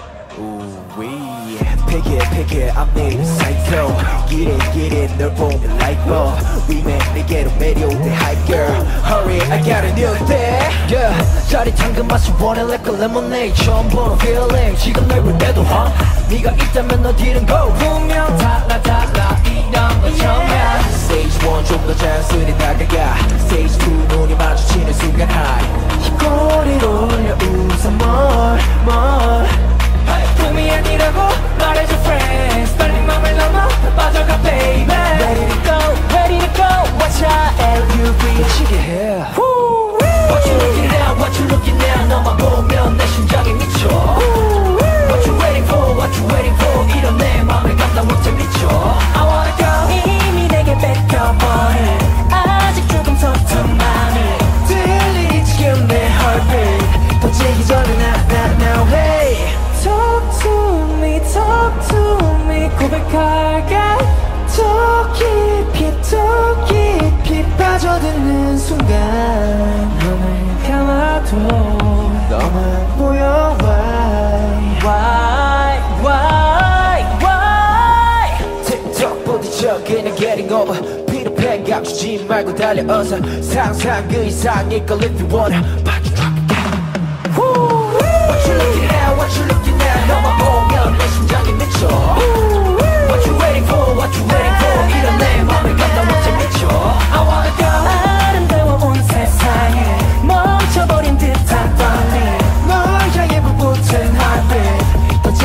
Pick it, pick it, I'm near psycho Get it, get it, 널 보면 like bomb 위맨 내게로 매료돼 hype girl Hurry, I got a new thing yeah. 짜릿한 그 맛을 원해 like a lemonade 처음 보는 feeling 지금 널 볼 때도 huh 네가 있다면 어디든 go 분명 달라 달라 이런 건 처음이야 Stage one 좀 더 자연스레 다가가 Stage two 눈이 마주치는 순간 high 이 꼬리를 올려 웃어 more, more 꿈이 아니라고 말해줘 friends 떨린 맘을 넘어 빠져가 baby Ready to go, ready to go Watch out L U V 미치게 해 What you looking at, what you looking at 너만 보면 내 심장이 미쳐 What you waiting for, what you waiting for 이런 내 맘을 감당 못해 미쳐 I wanna go 이미 내게 뺏겨버린 아직 조금 서툰 맘이 들리니 지금 내 heartbeat 터지기 전에 now now now hey Talk to me, talk to me 고백할게 더 깊이 더 깊이 빠져드는 순간 눈을 감아도 너만 보여 why why why why 틱톡 부딪혀 그냥 getting over 피터팬 감추지 말고 달려 어서 상상 그 이상일 걸 if you wanna But you drop again What you looking at, what you looking at 너만 보면 내 심장이 미쳐 What you waiting for, what you waiting for 이런 내 맘을 감당 못해 미쳐 I wanna go 아름다워온 세상에 멈춰버린 듯한 떨림 널 향해 불붙은 heartbeat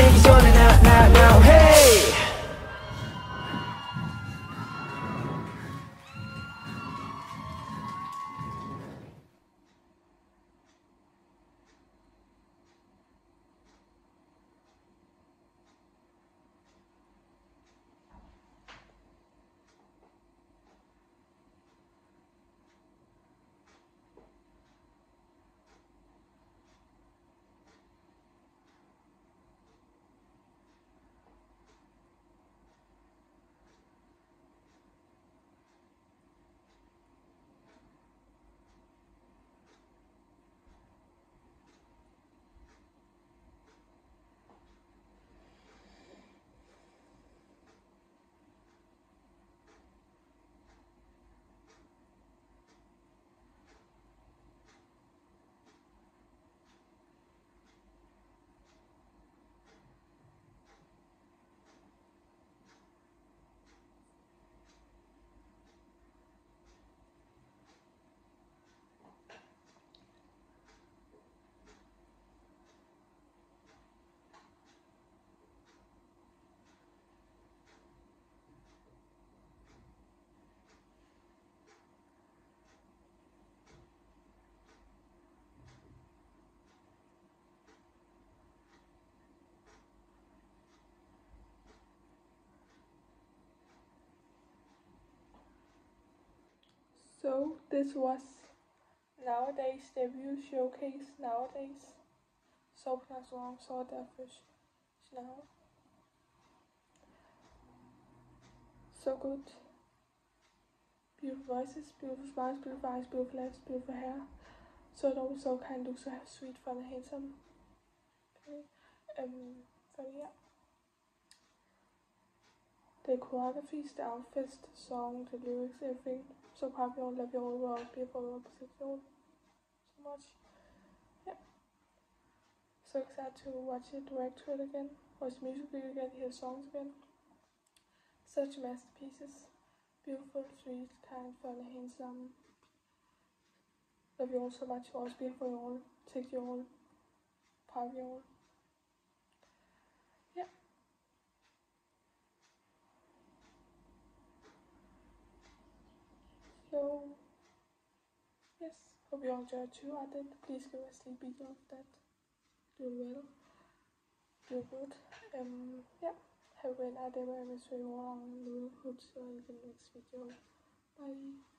So this was nowadays debut showcase nowadays. Så knas om så därför now. So good. Beautiful voices, beautiful smiles, beautiful eyes, beautiful lips, beautiful hair. So it also kind of so sweet, fun, and handsome. Okay. Um, so yeah. The choreographies, the outfits, the song, the lyrics, everything. So popular, love your whole world, beautiful, beautiful, so much. Yeah. So excited to watch it, direct to it again, watch the music video again, hear songs again. Such masterpieces. Beautiful, sweet, kind, fun, handsome. Love you all so much. Always beautiful, you all. Take you all. Power you all. Yeah. So, yes. Hope you all enjoyed too. I did. Please give us a sleepy of that. Do well. Do good. Um, yeah. Have a great night, everyone. I miss you all. I will hope to see you in the next video. Bye.